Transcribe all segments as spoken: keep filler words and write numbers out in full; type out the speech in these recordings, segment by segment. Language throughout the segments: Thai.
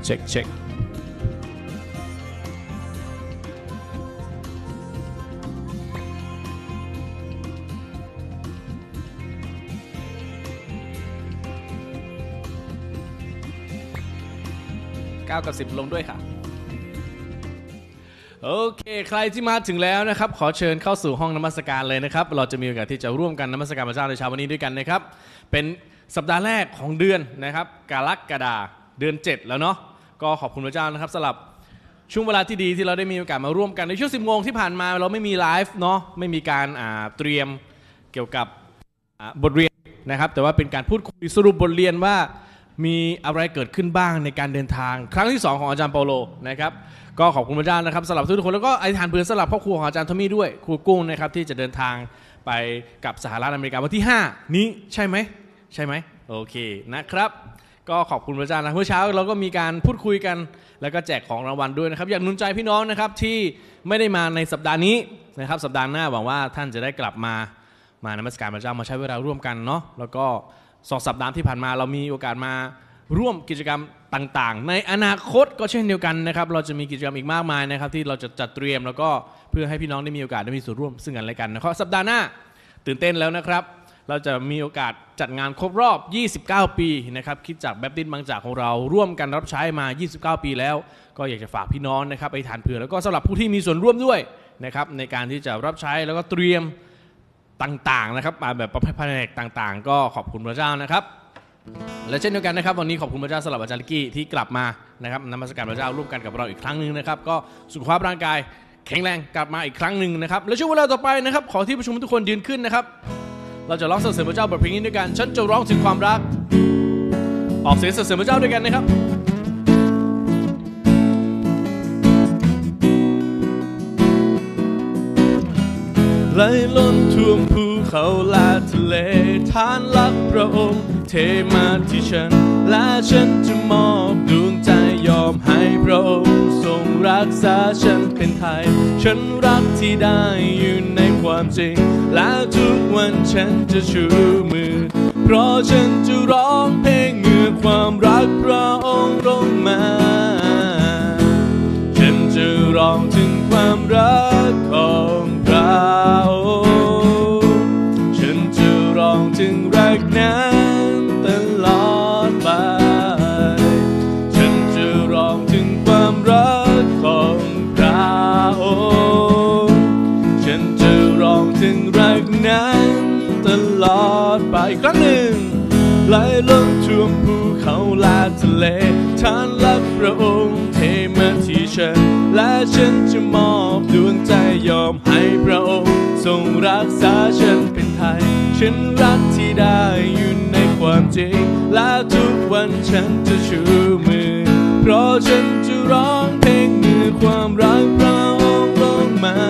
ช็คเช็คเก้ากับสิบลงด้วยค่ะโอเคใครที่มาถึงแล้วนะครับขอเชิญเข้าสู่ห้องนมัสการเลยนะครับเราจะมีโอกาสที่จะร่วมกันนมัสการพระเจ้าในเช้าวันนี้ด้วยกันนะครับเป็นสัปดาห์แรกของเดือนนะครับกรกฎาคมเดือนเจ็ดแล้วเนาะก็ขอบคุณพระเจ้านะครับสำหรับช่วงเวลาที่ดีที่เราได้มีโอกาสมาร่วมกันในช่วงสิบโมงที่ผ่านมาเราไม่มีไลฟ์เนาะไม่มีการเตรียมเกี่ยวกับบทเรียนนะครับแต่ว่าเป็นการพูดคุยสรุปบทเรียนว่ามีอะไรเกิดขึ้นบ้างในการเดินทางครั้งที่สองของอาจารย์เปาโลนะครับก็ขอบคุณพระเจ้านะครับสำหรับทุกคนแล้วก็อธิษฐานเผื่อสำหรับครอบครัวของอาจารย์ทอมมี่ด้วยครูกุ้งนะครับที่จะเดินทางไปกับสหรัฐอเมริกาวันที่ห้านี้ใช่ไหมใช่ไหมโอเคนะครับก็ขอบคุณพระเจ้านะเมื่อเช้าเราก็มีการพูดคุยกันแล้วก็แจกของรางวัลด้วยนะครับอยากหนุนใจพี่น้องนะครับที่ไม่ได้มาในสัปดาห์นี้นะครับสัปดาห์หน้าหวังว่าท่านจะได้กลับมามานมัสการพระเจ้ามาใช้เวลาร่วมกันเนาะแล้วก็สองสัปดาห์ที่ผ่านมาเรามีโอกาสมาร่วมกิจกรรมต่างๆในอนาคตก็เช่นเดียวกันนะครับเราจะมีกิจกรรมอีกมากมายนะครับที่เราจะจัดเตรียมแล้วก็เพื่อให้พี่น้องได้มีโอกาสได้มีส่วนร่วมซึ่งกันและกันนะครับสัปดาห์หน้าตื่นเต้นแล้วนะครับเราจะมีโอกาสจัดงานครบรอบยี่สิบเก้าปีนะครับคิดจากแบปติสต์บางจากของเราร่วมกันรับใช้มายี่สิบเก้าปีแล้วก็อยากจะฝากพี่น้องนะครับไปทานเผื่อแล้วก็สำหรับผู้ที่มีส่วนร่วมด้วยนะครับในการที่จะรับใช้แล้วก็เตรียมต่างๆนะครับมาแบบประเภทแผนกต่างๆก็ขอบคุณพระเจ้านะครับและเช่นเดียวกันนะครับวันนี้ขอบคุณพระเจ้าสำหรับอาจารย์ลิกกี้ที่กลับมานะครับนมัสการพระเจ้าร่วมกันกับเราอีกครั้งหนึ่งนะครับก็สุขภาพร่างกายแข็งแรงกลับมาอีกครั้งหนึ่งนะครับและช่วงเวลาต่อไปนะครับขอที่ประชุมทุกคนยืนขึ้นนะครับเราจะร้องสรรเสริญพระเจ้าบทเพลงนี้ด้วยกันฉันจะร้องถึงความรักออกเสียงสรรเสริญพระเจ้าด้วยกันนะครับไหลล้นท่วมภูเขาและทะเลฐานรักพระองค์เทมาที่ฉันและฉันจะมอบดวงใจยอมให้พระองค์ทรงรักษาฉันเป็นไทยฉันรักที่ได้อยู่ในความจริงและทุกวันฉันจะชูมือเพราะฉันจะร้องเพลงเมื่อความรักพระองค์ลงมาฉันจะร้องถึงความรักของพระองค์ฉันจะร้องถึงรักนั้นตลอดไปฉันจะร้องถึงความรักของพระองค์ฉันจะร้องถึงรักนั้นตลอดไปอีกครั้งหนึ่งไหลล้นท่วมภูเขาและทะเลฐานรักพระองค์เทมาที่ฉันและฉันจะมอบดวงใจยอมให้พระองค์ทรงรักษาฉันเป็นไทยฉันรักที่ได้อยู่ในความจริงและทุกวันฉันจะชูมือเพราะฉันจะร้องเพลงเมื่อความรักพระองค์ลงมา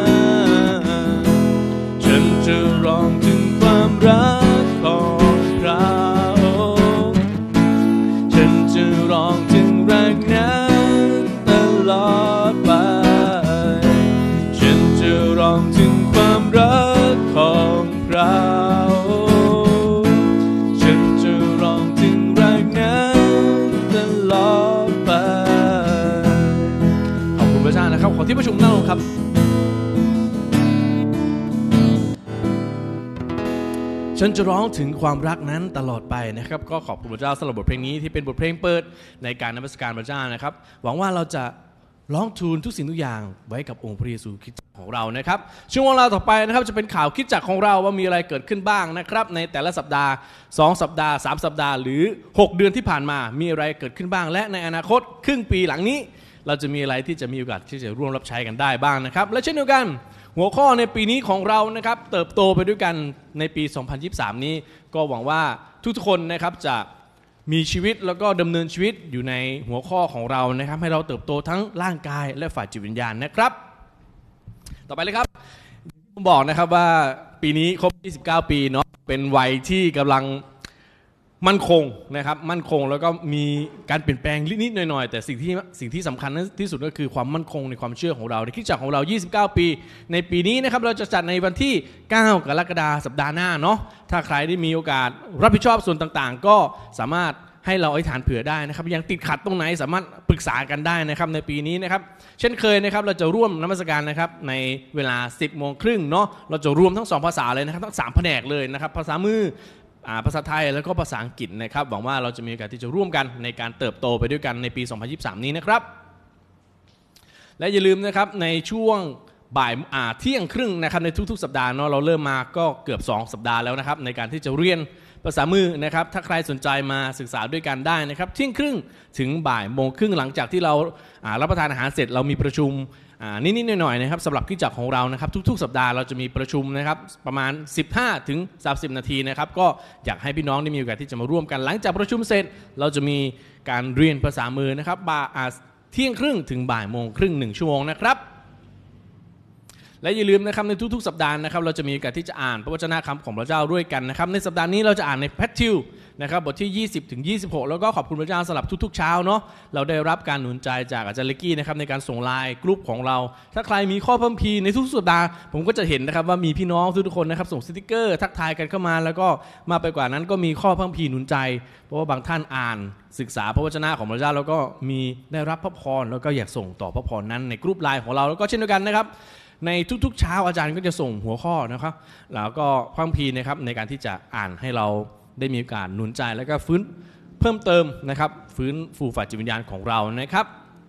ฉันจะร้องถึงความรักของพระองค์ฉันจะร้องถึงรักนั้นตลอดไปฉันจะร้องถึงความรักของพระองค์ฉันจะร้องถึงรักนั้นตลอดไปขอบคุณพระเจ้านะครับขอที่ประชุมนั่งลงครับฉันจะร้องถึงความรักนั้นตลอดไปนะครับก็ขอบคุณพระเจ้าสำหรับบทเพลงนี้ที่เป็นบทเพลงเปิดในการนมัสการพระเจ้านะครับหวังว่าเราจะร้องทูลทุกสิ่งทุกอย่างไว้กับองค์พระเยซูคริสต์ของเรานะครับช่วงเวลาต่อไปนะครับจะเป็นข่าวคริสตจักรของเราว่ามีอะไรเกิดขึ้นบ้างนะครับในแต่ละสัปดาห์สองสัปดาห์สามสัปดาห์หรือหกเดือนที่ผ่านมามีอะไรเกิดขึ้นบ้างและในอนาคตครึ่งปีหลังนี้เราจะมีอะไรที่จะมีโอกาสที่จะร่วมรับใช้กันได้บ้างนะครับและเช่นเดียวกันหัวข้อในปีนี้ของเรานะครับเติบโตไปด้วยกันในปีสองพันยี่สิบสามนี้ก็หวังว่าทุกๆคนนะครับจะมีชีวิตแล้วก็ดำเนินชีวิตอยู่ในหัวข้อของเรานะครับให้เราเติบโตทั้งร่างกายและฝ่ายจิตวิญญาณนะครับต่อไปเลยครับผมบอกนะครับว่าปีนี้ครบยี่สิบเก้าปีเนาะเป็นวัยที่กำลังมั่นคงนะครับมั่นคงแล้วก็มีการเปลี่ยนแปลงนิดๆหน่อยๆแต่สิ่งที่สิ่งที่สำคัญที่สุดก็คือความมั่นคงในความเชื่อของเราในคริสตจักรของเรายี่สิบเก้าปีในปีนี้นะครับเราจะจัดในวันที่เก้ากรกฎาคมสัปดาห์หน้าเนาะถ้าใครได้มีโอกาสรับผิดชอบส่วนต่างๆก็สามารถให้เราอธิษฐานเผื่อได้นะครับยังติดขัดตรงไหนสามารถปรึกษากันได้นะครับในปีนี้นะครับเช่นเคยนะครับเราจะร่วมนมัสการนะครับในเวลา สิบโมงครึ่งเนาะเราจะรวมทั้งสองภาษาเลยนะครับทั้งสามแผนกเลยนะครับภาษามือภาษาไทยแล้วก็ภาษาอังกฤษนะครับหวังว่าเราจะมีโอกาสที่จะร่วมกันในการเติบโตไปด้วยกันในปี สองพันยี่สิบสาม นี้นะครับและอย่าลืมนะครับในช่วงบ่ายเที่ยงครึ่งนะครับในทุกๆสัปดาห์เนาะเราเริ่มมาก็เกือบสองสัปดาห์แล้วนะครับในการที่จะเรียนภาษามือนะครับถ้าใครสนใจมาศึกษาด้วยกันได้นะครับเที่ยงครึ่งถึงบ่ายโมงครึ่งหลังจากที่เรารับประทานอาหารเสร็จเรามีประชุมนิดๆหน่อยๆนะครับสำหรับคริสตจักรของเรานะครับทุกๆสัปดาห์เราจะมีประชุมนะครับประมาณ สิบห้าถึงสามสิบ นาทีนะครับก็อยากให้พี่น้องได้มีโอกาสที่จะมาร่วมกันหลังจากประชุมเสร็จเราจะมีการเรียนภาษามือนะครับบ่ายเที่ยงครึ่งถึงบ่ายโมงครึ่งหนึ่งชั่วโมงนะครับและอย่าลืมนะครับในทุกๆสัปดาห์นะครับเราจะมีโอกาสที่จะอ่านพระวจนะคำของพระเจ้าด้วยกันนะครับในสัปดาห์นี้เราจะอ่านในแพทธิวนะครับบทที่ ยี่สิบถึงยี่สิบหก แล้วก็ขอบคุณพระเจ้าสำหรับทุกๆเช้าเนาะเราได้รับการหนุนใจจากอาจารย์เล็กกี้นะครับในการส่งไลน์กลุ่มของเราถ้าใครมีข้อเพิ่มพีในทุกสัปดาห์ผมก็จะเห็นนะครับว่ามีพี่น้องทุกๆคนนะครับส่งสติกเกอร์ทักทายกันเข้ามาแล้วก็มาไปกว่านั้นก็มีข้อเพิ่มพีหนุนใจเพราะว่าบางท่านอ่านศึกษาพระวจนะของพระเจ้าแล้วก็มีได้รับพระพรแล้วก็อยากส่งต่อพระพรนั้นในกลุ่มไลน์ของเราแล้วก็เช่นเดียวกันนะครับในทุกๆเช้าอาจารย์ก็จะส่งหัวข้อนะครับแล้วก็พระคัมภีร์นะครับในการที่จะอ่านให้เราได้มีโอกาสหนุนใจแล้วก็ฟื้นเพิ่มเติมนะครับฟื้นฟูฝ่ายจิตวิญญาณของเรานะครับ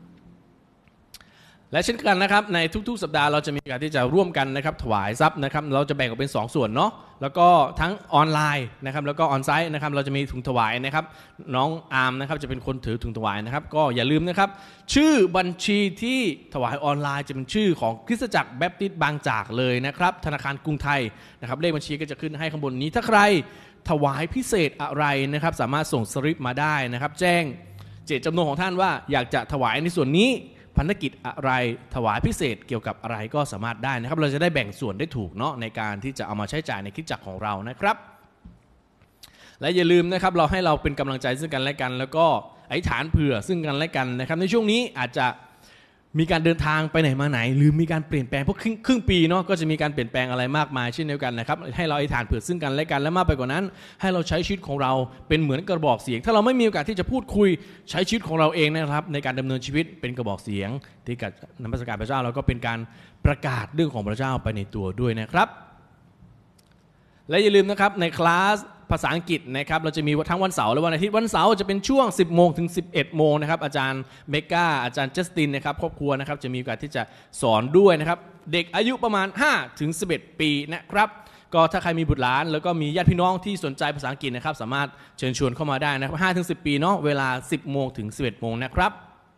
และเช่นกันนะครับในทุกๆสัปดาห์เราจะมีการที่จะร่วมกันนะครับถวายทรัพย์นะครับเราจะแบ่งออกเป็นสองส่วนเนาะแล้วก็ทั้งออนไลน์นะครับแล้วก็ออนไซต์นะครับเราจะมีถุงถวายนะครับน้องอาร์มนะครับจะเป็นคนถือถุงถวายนะครับก็อย่าลืมนะครับชื่อบัญชีที่ถวายออนไลน์จะเป็นชื่อของคริสตจักรแบปติสต์บางจากเลยนะครับธนาคารกรุงไทยนะครับเลขบัญชีก็จะขึ้นให้ข้างบนนี้ถ้าใครถวายพิเศษอะไรนะครับสามารถส่งสลิปมาได้นะครับแจ้งเจตจำนงของท่านว่าอยากจะถวายในส่วนนี้ภารกิจอะไรถวายพิเศษเกี่ยวกับอะไรก็สามารถได้นะครับเราจะได้แบ่งส่วนได้ถูกเนาะในการที่จะเอามาใช้จ่ายในคริสตจักรของเรานะครับและอย่าลืมนะครับเราให้เราเป็นกำลังใจซึ่งกันและกันแล้วก็อธิษฐานเผื่อซึ่งกันและกันนะครับในช่วงนี้อาจจะมีการเดินทางไปไหนมาไหนหรือมีการเปลี่ยนแปลงเพราะครึ่งปีเนาะก็จะมีการเปลี่ยนแปลงอะไรมากมายเช่นเดียวกันนะครับให้เราอธิษฐานเผื่อซึ่งกันและกันและมากไปกว่านั้นให้เราใช้ชีวิตของเราเป็นเหมือนกระบอกเสียงถ้าเราไม่มีโอกาสที่จะพูดคุยใช้ชีวิตของเราเองนะครับในการดำเนินชีวิตเป็นกระบอกเสียงที่กับนมัสการพระเจ้าแล้วก็เป็นการประกาศเรื่องของพระเจ้าไปในตัวด้วยนะครับและอย่าลืมนะครับในคลาสภาษาอังกฤษนะครับเราจะมีทั้งวันเสาร์และวันอาทิตย์วันเสาร์จะเป็นช่วง สิบโมงถึงสิบเอ็ดโมงนะครับอาจารย์เมกาอาจารย์จัสตินนะครับครอบครัวนะครับจะมีโอกาสที่จะสอนด้วยนะครับเด็กอายุประมาณ ห้าถึงสิบเอ็ด ปีนะครับก็ถ้าใครมีบุตรหลานแล้วก็มีญาติพี่น้องที่สนใจภาษาอังกฤษนะครับสามารถเชิญชวนเข้ามาได้นะครับ ห้าถึงสิบ ปีเนาะเวลา สิบโมงถึงสิบเอ็ดโมงนะครับ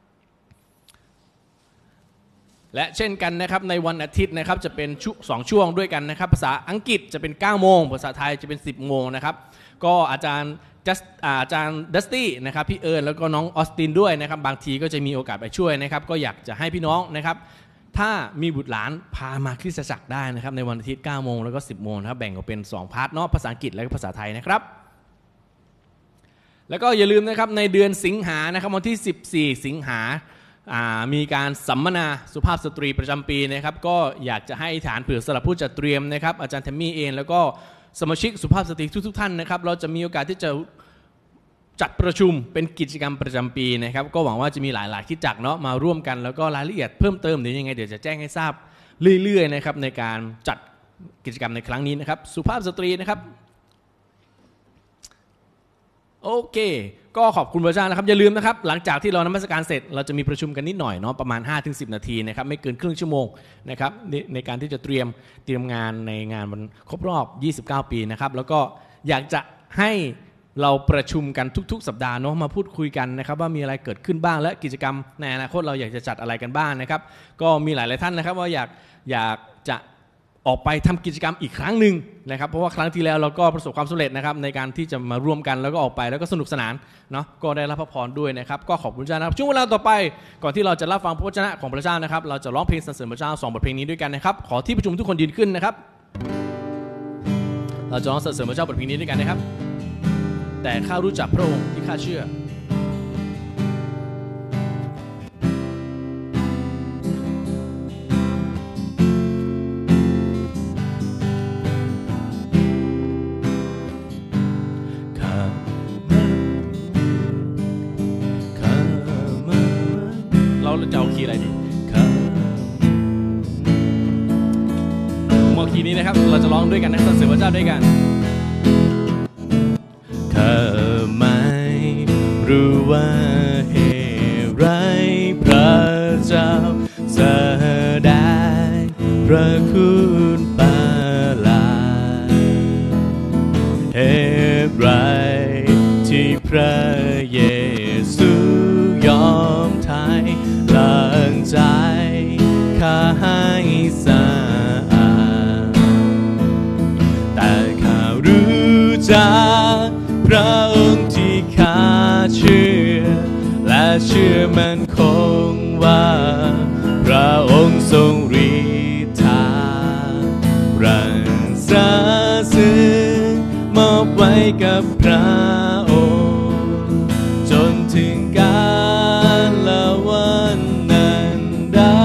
และเช่นกันนะครับในวันอาทิตย์นะครับจะเป็นสองช่วงด้วยกันนะครับภาษาอังกฤษจะเป็น เก้าโมงภาษาไทยจะเป็น สิบโมงนะครับก็อาจารย์จัสอาจารย์ดัสตี้นะครับพี่เอิญแล้วก็น้องออสตินด้วยนะครับบางทีก็จะมีโอกาสไปช่วยนะครับก็อยากจะให้พี่น้องนะครับถ้ามีบุตรหลานพามาคริสตจักรได้นะครับในวันอาทิตย์ เก้าโมงแล้วก็ สิบโมงนะครับแบ่งออกเป็นสองพาร์ทเนาะภาษาอังกฤษและภาษาไทยนะครับแล้วก็อย่าลืมนะครับในเดือนสิงหานะครับวันที่สิบสี่สิงหามีการสัมมนาสุภาพสตรีประจำปีนะครับก็อยากจะให้ฐานเผื่อสำหรับผู้จัดเตรียมนะครับอาจารย์แทมมี่เองแล้วก็สมาชิกสุภาพสตรีทุกๆท่านนะครับเราจะมีโอกาสที่จะจัดประชุมเป็นกิจกรรมประจำปีนะครับก็หวังว่าจะมีหลายๆคริสตจักรเนาะมาร่วมกันแล้วก็รายละเอียดเพิ่มเติมเดี๋ยวยังไงเดี๋ยวจะแจ้งให้ทราบเรื่อยๆนะครับในการจัดกิจกรรมในครั้งนี้นะครับสุภาพสตรีนะครับโอเคก็ขอบคุณพระเจ้านะครับอย่าลืมนะครับหลังจากที่เรานมัสการเสร็จเราจะมีประชุมกันนิดหน่อยเนาะประมาณ ห้าถึงสิบ นาทีนะครับไม่เกินครึ่งชั่วโมงนะครับใน, ในการที่จะเตรียมเตรียมงานในงานวันครบรอบยี่สิบเก้าปีนะครับแล้วก็อยากจะให้เราประชุมกันทุกๆสัปดาห์เนาะมาพูดคุยกันนะครับว่ามีอะไรเกิดขึ้นบ้างและกิจกรรมในอนาคตเราอยากจะจัดอะไรกันบ้างนะครับก็มีหลายๆท่านนะครับว่าอยากอยากจะออกไปทำกิจกรรมอีกครั้งหนึ่งนะครับเพราะว่าครั้งที่แล้วเราก็ประสบความสำเร็จนะครับในการที่จะมาร่วมกันแล้วก็ออกไปแล้วก็สนุกสนานเนาะก็ได้รับพระพรด้วยนะครับก็ขอบคุณพระเจ้านะครับช่วงเวลาต่อไปก่อนที่เราจะรับฟังพระวจนะของพระเจ้านะครับเราจะร้องเพลงสรรเสริญพระเจ้าสองบทเพลงนี้ด้วยกันนะครับขอที่ประชุมทุกคนยืนขึ้นนะครับเราจะร้องสรรเสริญพระเจ้าบทเพลงนี้ด้วยกันนะครับแต่ข้ารู้จักพระองค์ที่ข้าเชื่อเราจะเอาคีย์อะไรดีมอคีย์นี้นะครับเราจะร้องด้วยกันนะสรรเสริญพระเจ้าด้วยกันข้าไม่รู้ว่าเหตุไรพระเจ้าแสดงพระคุณปาลาเหตุไรที่พระเยซูยอมไถ่ล้างใจข้าให้สะอาดแต่ข้ารู้จักพระองค์ที่ข้าเชื่อและเชื่อมันคงว่าพระองค์ทรงฤทธารักษาซึ่งมอบไว้กับพระองค์จนถึงกาลวันนั้นได้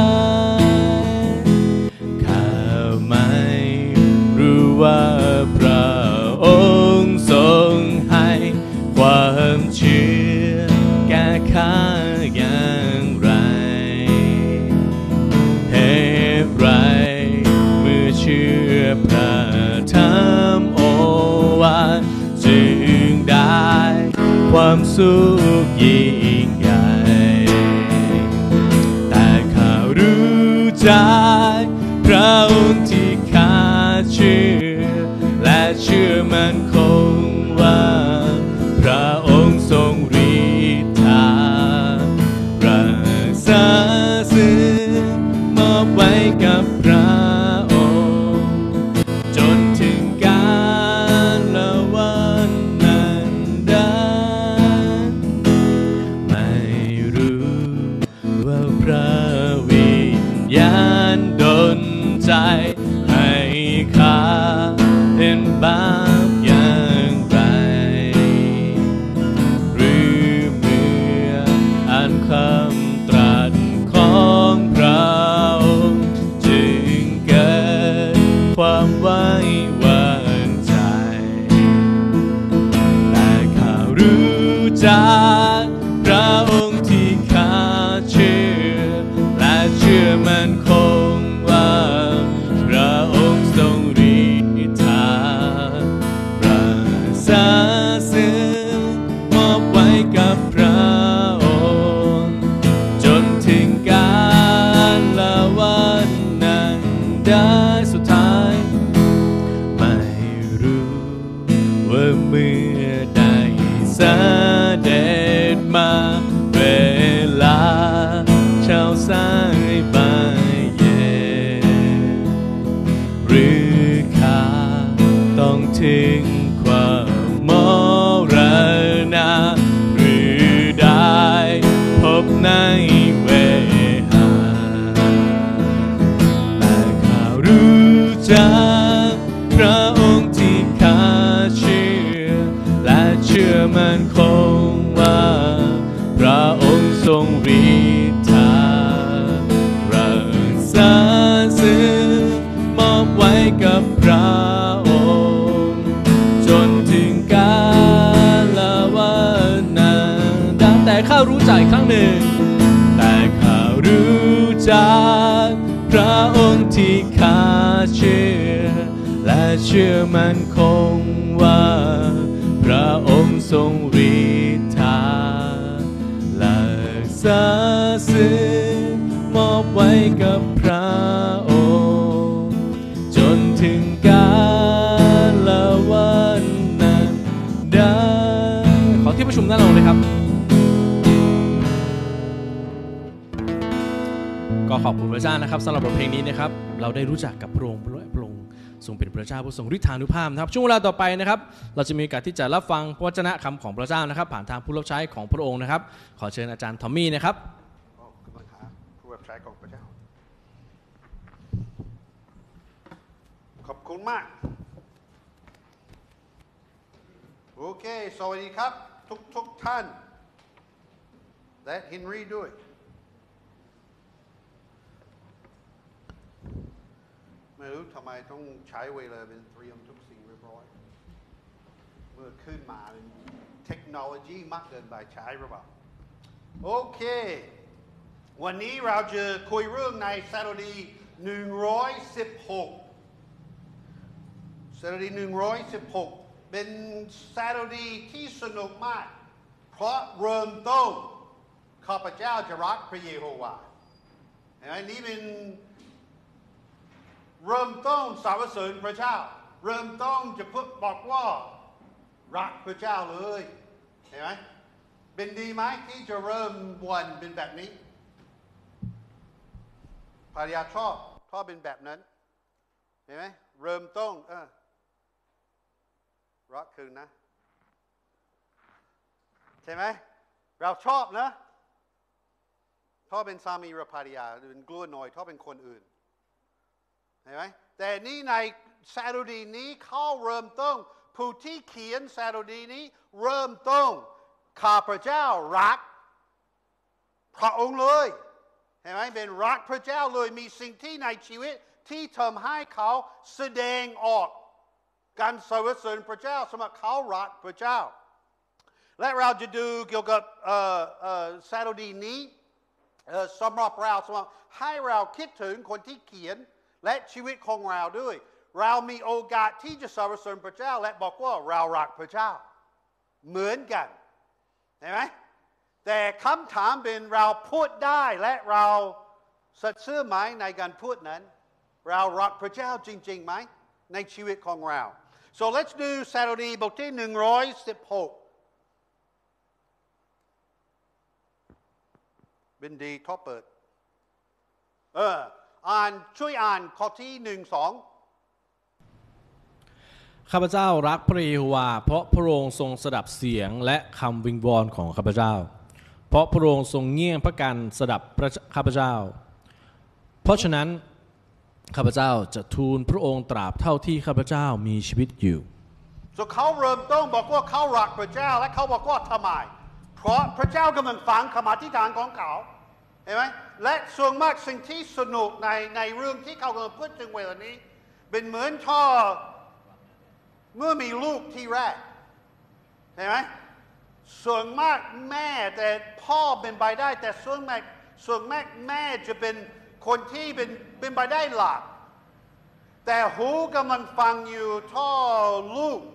ข้าไม่รู้ว่าพระองค์ทรงให้ความเชื่อแก่ข้าอย่างไรเหตุไรเมื่อเชื่อพระธรรมโอวาทจึงได้ความสุขยิ่งใหญ่แต่ข้ารู้จักพระองค์ที่ข้าเชื่อและเชื่อมันคงว่าพระองค์ทรงฤทธารักษาซึ่งมอบไว้กับพระองค์จนถึงกาลวันนั้นได้ไม่รู้ว่าพระวิญญาณดลใจให้ข้าเห็นบาปอย่างไรหรือเมื่ออ่านคำตรัสของพระองค์จึงเกิดความไว้วางใจแต่ข้ารู้จักพระองค์ที่ข้าเชื่อและเชื่อมันคงว่าพระองค์ทรงฤทธารักษาซึ่งมอบไว้กับพระองค์จนถึงกาลวันนั้นได้สุดท้ายไม่รู้ว่าเมื่อได้เสด็จมาเวลาเช้าสายบ่ายเย็นหรือข้าต้องถึงความมรณะหรือได้พบในเวหาแต่ข้ารู้จักพระองค์ที่ข้าเชื่อและเชื่อมันคงว่าพระองค์ทรงฤทธารักษาซึ่งมอบไว้กับพระองค์จนถึงกาลวันนั้นดังแต่ข้ารู้ใจครั้งหนึ่งแต่ข้ารู้จักพระองค์ที่ข้าเชื่อและเชื่อมันคงว่าพระองค์ทรงฤทธารักษาซึ่งมอบไว้กับพระองค์จนถึงกาลวันนั้นได้ขอที่ประชุมด้านลงเลยครับก็ขอบคุณพระเจ้านะครับสำหรับบทเพลงนี้นะครับเราได้รู้จักกับพระองค์พระองค์ทรงเป็นพระเจ้าผู้ทรงฤทธานุภาพนะครับช่วงเวลาต่อไปนะครับเราจะมีโอกาสที่จะรับฟังพระวจนะคำของพระเจ้านะครับผ่านทางผู้รับใช้ของพระองค์นะครับขอเชิญอาจารย์ทอมมี่นะครับผู้รับใช้ของพระเจ้าขอบคุณมากโอเคสวัสดีครับทุกทุกท่านและเฮนรี่ด้วยไม่รู้ทำไมต้องใช้เวลาเป็นเตรียมทุกสิ่งเรียบร้อยเมื่อขึ้นมาเทคโนโลยีมากเกินไปใช้หรือเปล่าโอเควันนี้เราจะคุยเรื่องในสดุดีหนึ่งร้อยสิบหกสดุดีหนึ่งร้อยสิบหกเป็นสดุดีที่สนุกมากเพราะเริ่มต้นข้าพเจ้าจะรักพระเยโฮวาอันนี้เป็นเริ่มต้นสรรเสริญพระเจ้าเริ่มต้นจะพูดบอกว่ารักพระเจ้าเลยเห็นไหมเป็นดีไหมที่จะเริ่มวันเป็นแบบนี้ภรรยาชอบชอบเป็นแบบนั้นเห็นไหมเริ่มต้นเออรักคืนนะใช่ไหมเราชอบนะชอบเป็นสามีหรือภรรยาหรือเป็นกลัวหน่อยชอบเป็นคนอื่นเห็นไหมแต่นี่ในสดุดีนี้เขาเริ่มต้นผู้ที่เขียนสดุดีนี้เริ่มต้นข้าพเจ้ารักพระองค์เลยเห็นไหมเป็นรักพระเจ้าเลยมีสิ่งที่ในชีวิตที่ทำให้เขาแสดงออกการสรรเสริญพระเจ้าสำหรับเขารักพระเจ้าและเราจะดูเกี่ยวกับสดุดีนี้สำหรับเราสำหรับให้เราคิดถึงคนที่เขียนและชีวิตของเราด้วยเรามีโอกาสที่จะสรรเสริญพระเจ้าและบอกว่าเรารักพระเจ้าเหมือนกันเห็นไหมแต่คำถามเป็นเราพูดได้และเราสัตย์ซื่อไหมในการพูดนั้นเรารักพระเจ้าจริงๆไหมในชีวิตของเรา so let's do สดุดีบทที่หนึ่งร้อยสิบหกเป็นดีท็อปเปิดเอออ่านช่วยอ่านข้อที่หนึ่งสองข้าพเจ้ารักพระเยโฮวาเพราะพระองค์ทรงสดับเสียงและคำวิงวอนของข้าพเจ้าเพราะพระองค์ทรงเงี่ยงพระกันสดับข้าพเจ้าเพราะฉะนั้นข้าพเจ้าจะทูลพระองค์ตราบเท่าที่ข้าพเจ้ามีชีวิตอยู่ so เขาเริ่มต้นบอกว่าเขารักพระเจ้าและเขาบอกว่าทำไมเพราะพระเจ้ากำลังฟังคำอธิษฐานของเขาเห็นไหมและส่วนมากสิ่งที่สนุกในในเรื่องที่เขากำลังพูดถึงเวลานี้เป็นเหมือนท่อเมื่อมีลูกที่แรกเห็นไหมส่วนมากแม่แต่พ่อเป็นไปได้แต่ส่วนมากส่วนมากแม่จะเป็นคนที่เป็นเป็นไปได้หลักแต่หูกำลังฟังอยู่ท่อลูก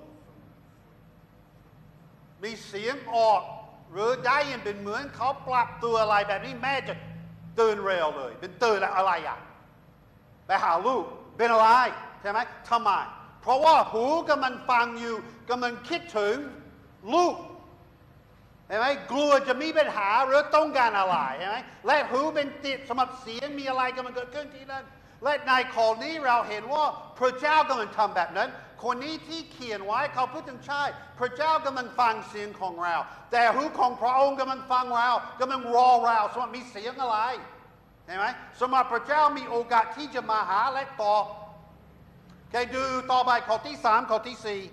มีเสียงออกหรือได้ยินเป็นเหมือนเขาปรับตัวอะไรแบบนี้แม่จะตื่นเร็วเลยเป็นตื่นอะไรอ่ะไปหาลูกเป็นอะไรใช่ไหมทำไมเพราะว่าหูกำลังฟังอยู่กำลังคิดถึงลูกเห็นไหมกลัวจะมีปัญหาหรือต้องการอะไรเห็นไหมและหูเป็นติดสำหรับเสียงมีอะไรกำลังเกิดขึ้นที่นั่นและในข้อนี้เราเห็นว่าพระเจ้ากำลังทำแบบนั้นคนนี้ที่เขียนไว้เขาพูดถึงใช่พระเจ้ากำลังฟังเสียงของเราแต่หูของพระองค์กำลังฟังเรากำลังรอเราสำหรับมีเสียงอะไรเห็นไหมสำหรับพระเจ้ามีโอกาสที่จะมาหาและตอบแค่ดูต่อไปข้อที่สามข้อที่สี่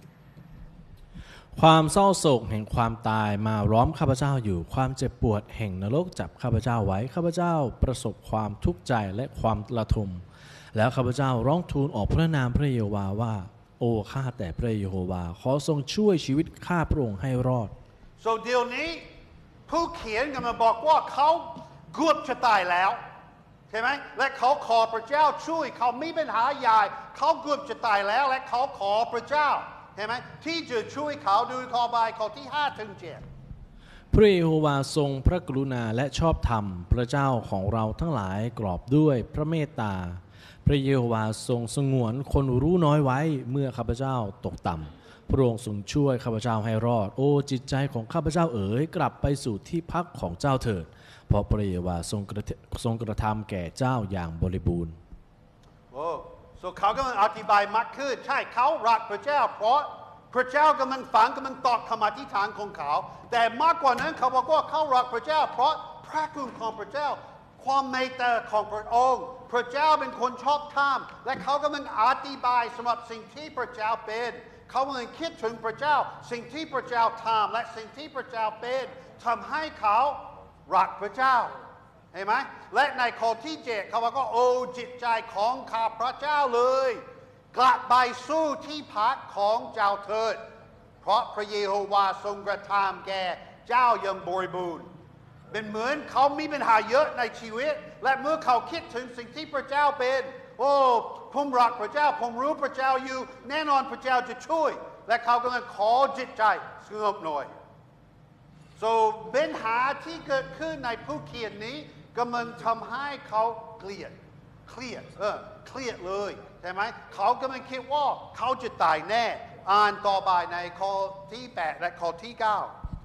ความเศร้าโศกแห่งความตายมาล้อมข้าพเจ้าอยู่ความเจ็บปวดแห่งนรกจับข้าพเจ้าไว้ข้าพเจ้าประสบความทุกข์ใจและความระทมแล้วข้าพเจ้าร้องทูลออกพระนามพระเยโฮวาว่าโอ้ข้าแต่พระเยโฮวาขอทรงช่วยชีวิตข้าพระองค์ให้รอด so เดี๋ยวนี้ผู้เขียนกำลังบอกว่าเขาเกือบจะตายแล้วใช่ไหมและเขาขอพระเจ้าช่วยเขามีปัญหาใหญ่เขาเกือบจะตายแล้วและเขาขอพระเจ้าเห็นไหมที่จะช่วยเขาดูข้อใบข้อที่ห้าถึงเจ็ดพระเยโฮวาทรงพระกรุณาและชอบธรรมพระเจ้าของเราทั้งหลายกรอบด้วยพระเมตตาพระเยโฮวาทรงสงวนคนรู้น้อยไว้เมื่อข้าพเจ้าตกต่ำพระองค์ทรงช่วยข้าพเจ้าให้รอดโอ้จิตใจของข้าพเจ้าเอ๋ยกลับไปสู่ที่พักของเจ้าเถิดเพราะพระเยโฮวาทรงกระทรงกระทำแก่เจ้าอย่างบริบูรณ์โอ้so เขากำลังอธิบายมากขึ้นใช่เขารักพระเจ้าเพราะพระเจ้ากำลังฟังกำลังตอบคำอธิษฐานของเขาแต่มากกว่านั้นเขาบอกว่าเขารักพระเจ้าเพราะพระคุณของพระเจ้าความเมตตาของพระองค์พระเจ้าเป็นคนชอบธรรมและเขากำลังอธิบายสำหรับสิ่งที่พระเจ้าเป็นเขากำลังคิดถึงพระเจ้าสิ่งที่พระเจ้าทำและสิ่งที่พระเจ้าเป็นทำให้เขารักพระเจ้าเห็นไหมและในข้อที่เจ็ดเขาบอกว่าโอ้จิตใจของข้าพระเจ้าเลยกลับไปสู่ที่พักของเจ้าเถิดเพราะพระเยโฮวาทรงกระทำแก่เจ้าอย่างบริบูรณ์เป็นเหมือนเขามีปัญหาเยอะในชีวิตและเมื่อเขาคิดถึงสิ่งที่พระเจ้าเป็นโอ้ผมรักพระเจ้าผมรู้พระเจ้าอยู่แน่นอนพระเจ้าจะช่วยและเขากำลังขอจิตใจสงบหน่อย so ปัญหาที่เกิดขึ้นในผู้เขียนนี้กำลังทำให้เขาเครียดเครียดเออเครียดเลยใช่ไหมเขากำลังคิดว่าเขาจะตายแน่อ่านต่อไปในข้อที่แปดและข้อที่เก้า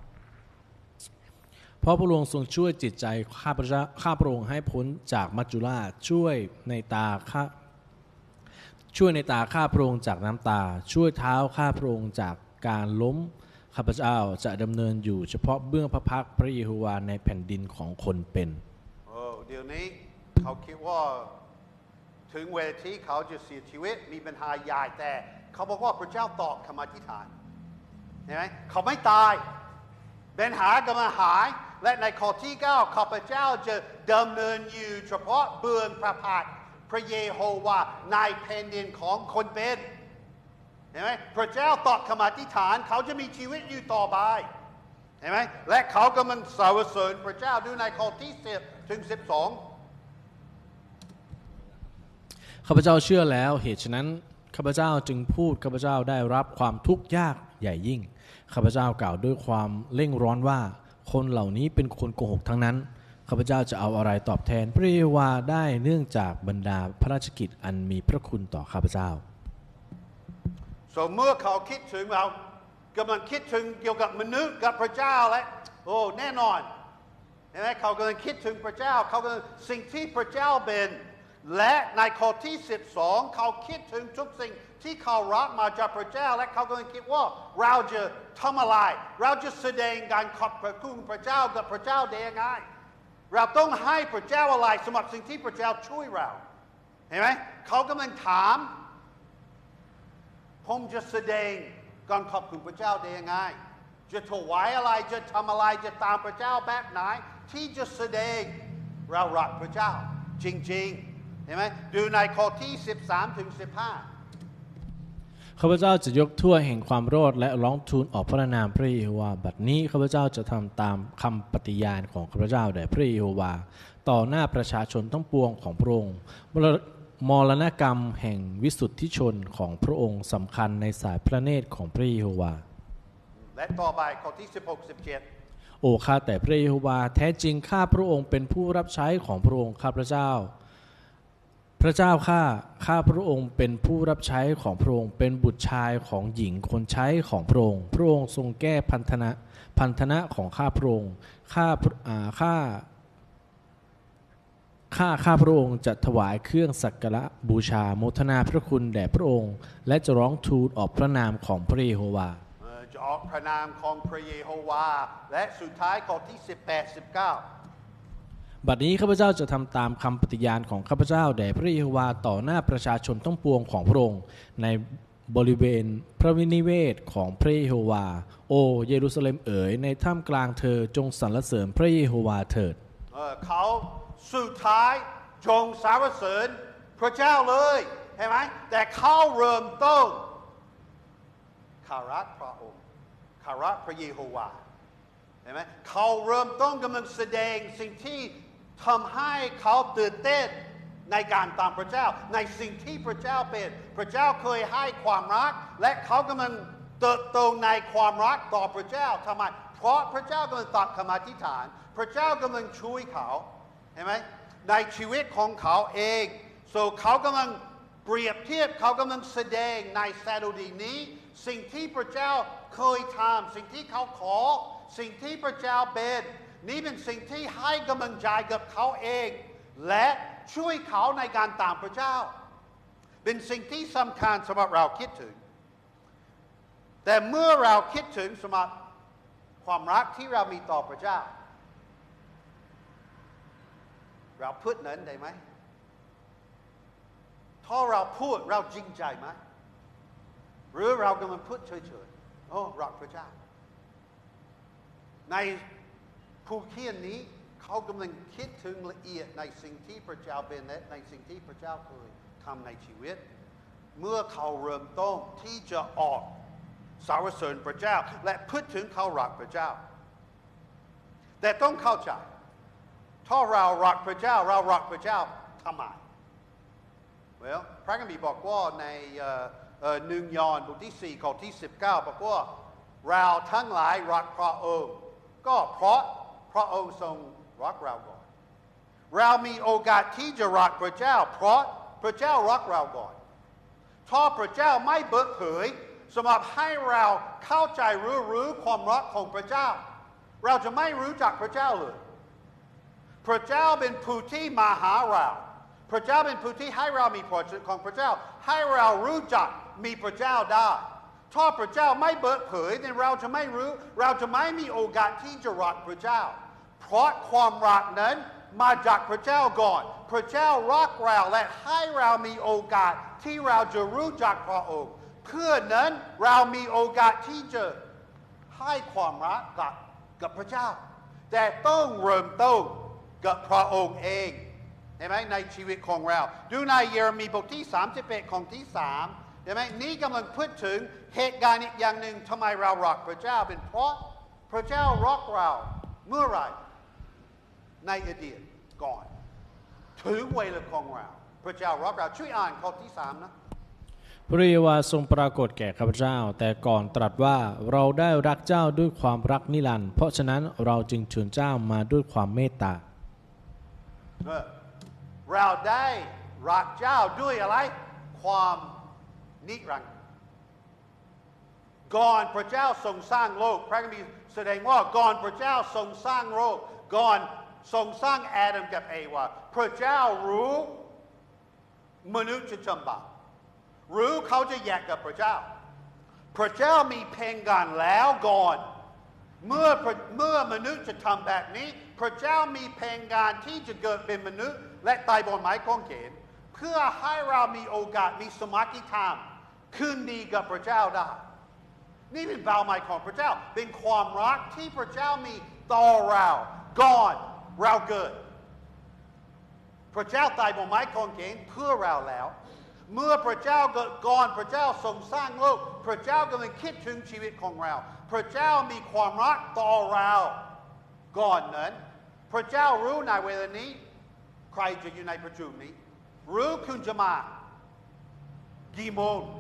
เพราะพระองค์ทรงช่วยจิตใจข้าพระเจ้าข้าพระองค์ให้พ้นจากมัจจุราชช่วยในตาข้าช่วยในตาข้าพระองค์จากน้ำตาช่วยเท้าข้าพระองค์จากการล้มข้าพเจ้าจะดำเนินอยู่เฉพาะเบื้องพระพักตร์พระเยโฮวาในแผ่นดินของคนเป็นโอ้เดี๋ยวนี้เขาคิดว่าถึงเวลาที่เขาจะเสียชีวิตมีปัญหาใหญ่แต่เขาบอกว่าพระเจ้าตอบคำอธิษฐานเห็นไหมเขาไม่ตายปัญหากำลังหายและในข้อที่เก้าข้าพเจ้าจะดำเนินอยู่เฉพาะเบื้องพระพักตร์พระเยโฮวาในแผ่นดินของคนเป็นเห็นไหมพระเจ้าตอบคำอธิษฐานเขาจะมีชีวิตอยู่ต่อไปเห็นไหมและเขากำลังสรรเสริญพระเจ้าดูในข้อที่สิบถึงสิบสองข้าพเจ้าเชื่อแล้วเหตุฉะนั้นข้าพเจ้าจึงพูดข้าพเจ้าได้รับความทุกข์ยากใหญ่ยิ่งข้าพเจ้ากล่าวด้วยความเร่งร้อนว่าคนเหล่านี้เป็นคนโกหกทั้งนั้นข้าพเจ้าจะเอาอะไรตอบแทนพระเยโฮวาได้เนื่องจากบรรดาพระราชกิจอันมีพระคุณต่อข้าพเจ้า so เมื่อเขาคิดถึงเรากำลังคิดถึงเกี่ยวกับมนุษย์กับพระเจ้าและโอ้แน่นอนเห็นไหมเขากำลังคิดถึงพระเจ้าเขากำลังสิ่งที่พระเจ้าเป็นและในข้อที่สิบสองเขาคิดถึงทุกสิ่งที่เขารับมาจากพระเจ้าและเขากำลังคิดว่าเราจะทำอะไรเราจะแสดงการขอบพระคุณพระเจ้ากับพระเจ้าได้ยังไงเราต้องให้พระเจ้าอะไรสำหรับสิ่งที่พระเจ้าช่วยเราเห็นไหมเขากำลังถามผมจะแสดงการขอบคุณพระเจ้าได้ยังไงจะถวายอะไรจะทำอะไรจะตามพระเจ้าแบบไหนที่จะแสดงเรารักพระเจ้าจริงๆเห็นไหมดูในข้อที่สิบสามถึงสิบห้าข้าพเจ้าจะยกถ้วยแห่งความรอดและร้องทูลออกพระนามพระเยโฮวาบัดนี้ข้าพเจ้าจะทำตามคำปฏิญาณของข้าพเจ้าแด่พระเยโฮวาต่อหน้าประชาชนทั้งปวงของพระองค์มรณกรรมแห่งวิสุทธิชนของพระองค์สำคัญในสายพระเนตรของพระเยโฮวาและต่อไปข้อที่สิบหก สิบเจ็ดโอ้ข้าแต่พระเยโฮวาแท้จริงข้าพระองค์เป็นผู้รับใช้ของพระองค์ข้าพระเจ้าพระเจ้าข้าข้าพระองค์เป็นผู้รับใช้ของพระองค์เป็นบุตรชายของหญิงคนใช้ของพระองค์พระองค์ทรงแก้พันธนะพันธนะของข้าพระองค์ข้าข้าข้าข้าพระองค์จะถวายเครื่องสักการะบูชาโมทนาพระคุณแด่พระองค์และจะร้องทูลออกพระนามของพระเยโฮวาจะออกพระนามของพระเยโฮวาและสุดท้ายข้อที่สิบแปด สิบเก้าบัดนี้ข้าพเจ้าจะทำตามคำปฏิญาณของข้าพเจ้าแด่พระเยโฮวาต่อหน้าประชาชนทั้งปวงของพระองค์ในบริเวณพระวินิเวศของพระเยโฮวาโอเยรูซาเล็มเอ๋ยในท่ามกลางเธอจงสรรเสริญพระเยโฮวาเถิดเออเขาสุดท้ายจงสรรเสริญพระเจ้าเลยเห็นไหมแต่เขาเริ่มต้นคารักพระองค์คารักพระเยโฮวาเห็นไหมเขาเริ่มต้นกำลังแสดงสิ่งที่ทำให้เขาตื่นเต้นในการตามพระเจ้าในสิ่งที่พระเจ้าเป็นพระเจ้าเคยให้ความรักและเขากำลังเติบโตในความรักต่อพระเจ้าทำไมเพราะพระเจ้ากำลังตอบคำอธิษฐานพระเจ้ากำลังช่วยเขาเห็นไหมในชีวิตของเขาเองโซ so, เขากำลังเปรียบเทียบเขากำลังแสดงในสดุดีนี้สิ่งที่พระเจ้าเคยทำสิ่งที่เขาขอสิ่งที่พระเจ้าเป็นนี่เป็นสิ่งที่ให้กำลังใจกับเขาเองและช่วยเขาในการตามพระเจ้าเป็นสิ่งที่สำคัญสำหรับเราคิดถึงแต่เมื่อเราคิดถึงสำหรับความรักที่เรามีต่อพระเจ้าเราพูดนั้นได้ไหมถ้าเราพูดเราจริงใจไหมหรือเรากำลังพูดเฉยๆโอ้รักพระเจ้าในผู้เขียนนี้เขากำลังคิดถึงละเอียดในสิ่งที่พระเจ้าเป็นและในสิ่งที่พระเจ้าเคยทำในชีวิตเมื่อเขาเริ่มต้นที่จะออกสรรเสริญพระเจ้าและพูดถึงเขารักพระเจ้าแต่ต้องเข้าใจถ้าเรารักพระเจ้าเรารักพระเจ้าทำไม well พระคัมภีร์บอกว่าในหนึ่งยอห์นบทที่สี่ข้อที่สิบเก้าบอกว่าเราทั้งหลายรักพระองค์ก็เพราะพระองค์ทรงรักเราก่อนเรามีโอกาสที่จะรักพระเจ้าเพราะพระเจ้ารักเราก่อนถ้าพระเจ้าไม่เปิดเผยสำหรับให้เราเข้าใจรู้รู้ความรักของพระเจ้าเราจะไม่รู้จักพระเจ้าเลยพระเจ้าเป็นผู้ที่มาหาเราพระเจ้าเป็นผู้ที่ให้เรามีพระคุณของพระเจ้าให้เรารู้จักมีพระเจ้าได้ถ้าพระเจ้าไม่เปิดเผยเนี่ยเราจะไม่รู้เราจะไม่มีโอกาสที่จะรักพระเจ้าเพราะความรักนั้นมาจากพระเจ้าก่อนพระเจ้ารักเราและให้เรามีโอกาสที่เราจะรู้จักพระองค์เพื่อนั้นเรามีโอกาสที่จะให้ความรักกับกับพระเจ้าแต่ต้องเริ่มต้นกับพระองค์เองเห็นไหมในชีวิตของเราดูในเยเรมีบทที่สามสิบเอ็ดของที่สามเห็นไหมนี่กำลังพูดถึงเหตุการณ์อีกอย่างหนึ่งทำไมเรารักพระเจ้าเป็นเพราะพระเจ้ารักเราเมื่อไรในอดีตก่อนถึงเวลาของเราพระเจ้ารักเราช่วยอ่านข้อที่สามนะพระเยโฮวาทรงปรากฏแก่ข้าพเจ้าแต่ก่อนตรัสว่าเราได้รักเจ้าด้วยความรักนิรันดร์เพราะฉะนั้นเราจึงเชิญเจ้ามาด้วยความเมตตาเราได้รักเจ้าด้วยอะไรความนิรันดร์ก่อนพระเจ้าทรงสร้างโลกพระคัมภีร์แสดงว่าก่อนพระเจ้าทรงสร้างโลกก่อนทรงสร้างอาดัมกับเอวาพระเจ้ารู้มนุษย์จะทำบาปรู้เขาจะแยกกับพระเจ้าพระเจ้ามีแผนการแล้วก่อนเมื่อเมื่อมนุษย์จะทำแบบนี้พระเจ้ามีแผนการที่จะเกิดเป็นมนุษย์และตายบนไม้กางเขนเพื่อให้เรามีโอกาสมีสมาธิธรรมคืนดีกับพระเจ้าได้นี่เป็นเป้าหมายของพระเจ้าเป็นความรักที่พระเจ้ามีต่อเราก่อนเราเกิดพระเจ้าตายบนไม้กางเขนเพื่อเราแล้วเมื่อพระเจ้าเกิดก่อนพระเจ้าทรงสร้างโลกพระเจ้ากำลังคิดถึงชีวิตของเราพระเจ้ามีความรักต่อเราก่อนนั้นพระเจ้ารู้ในเวลานี้ใครจะอยู่ในประชุมนี้รู้คุณจะมากี่โมง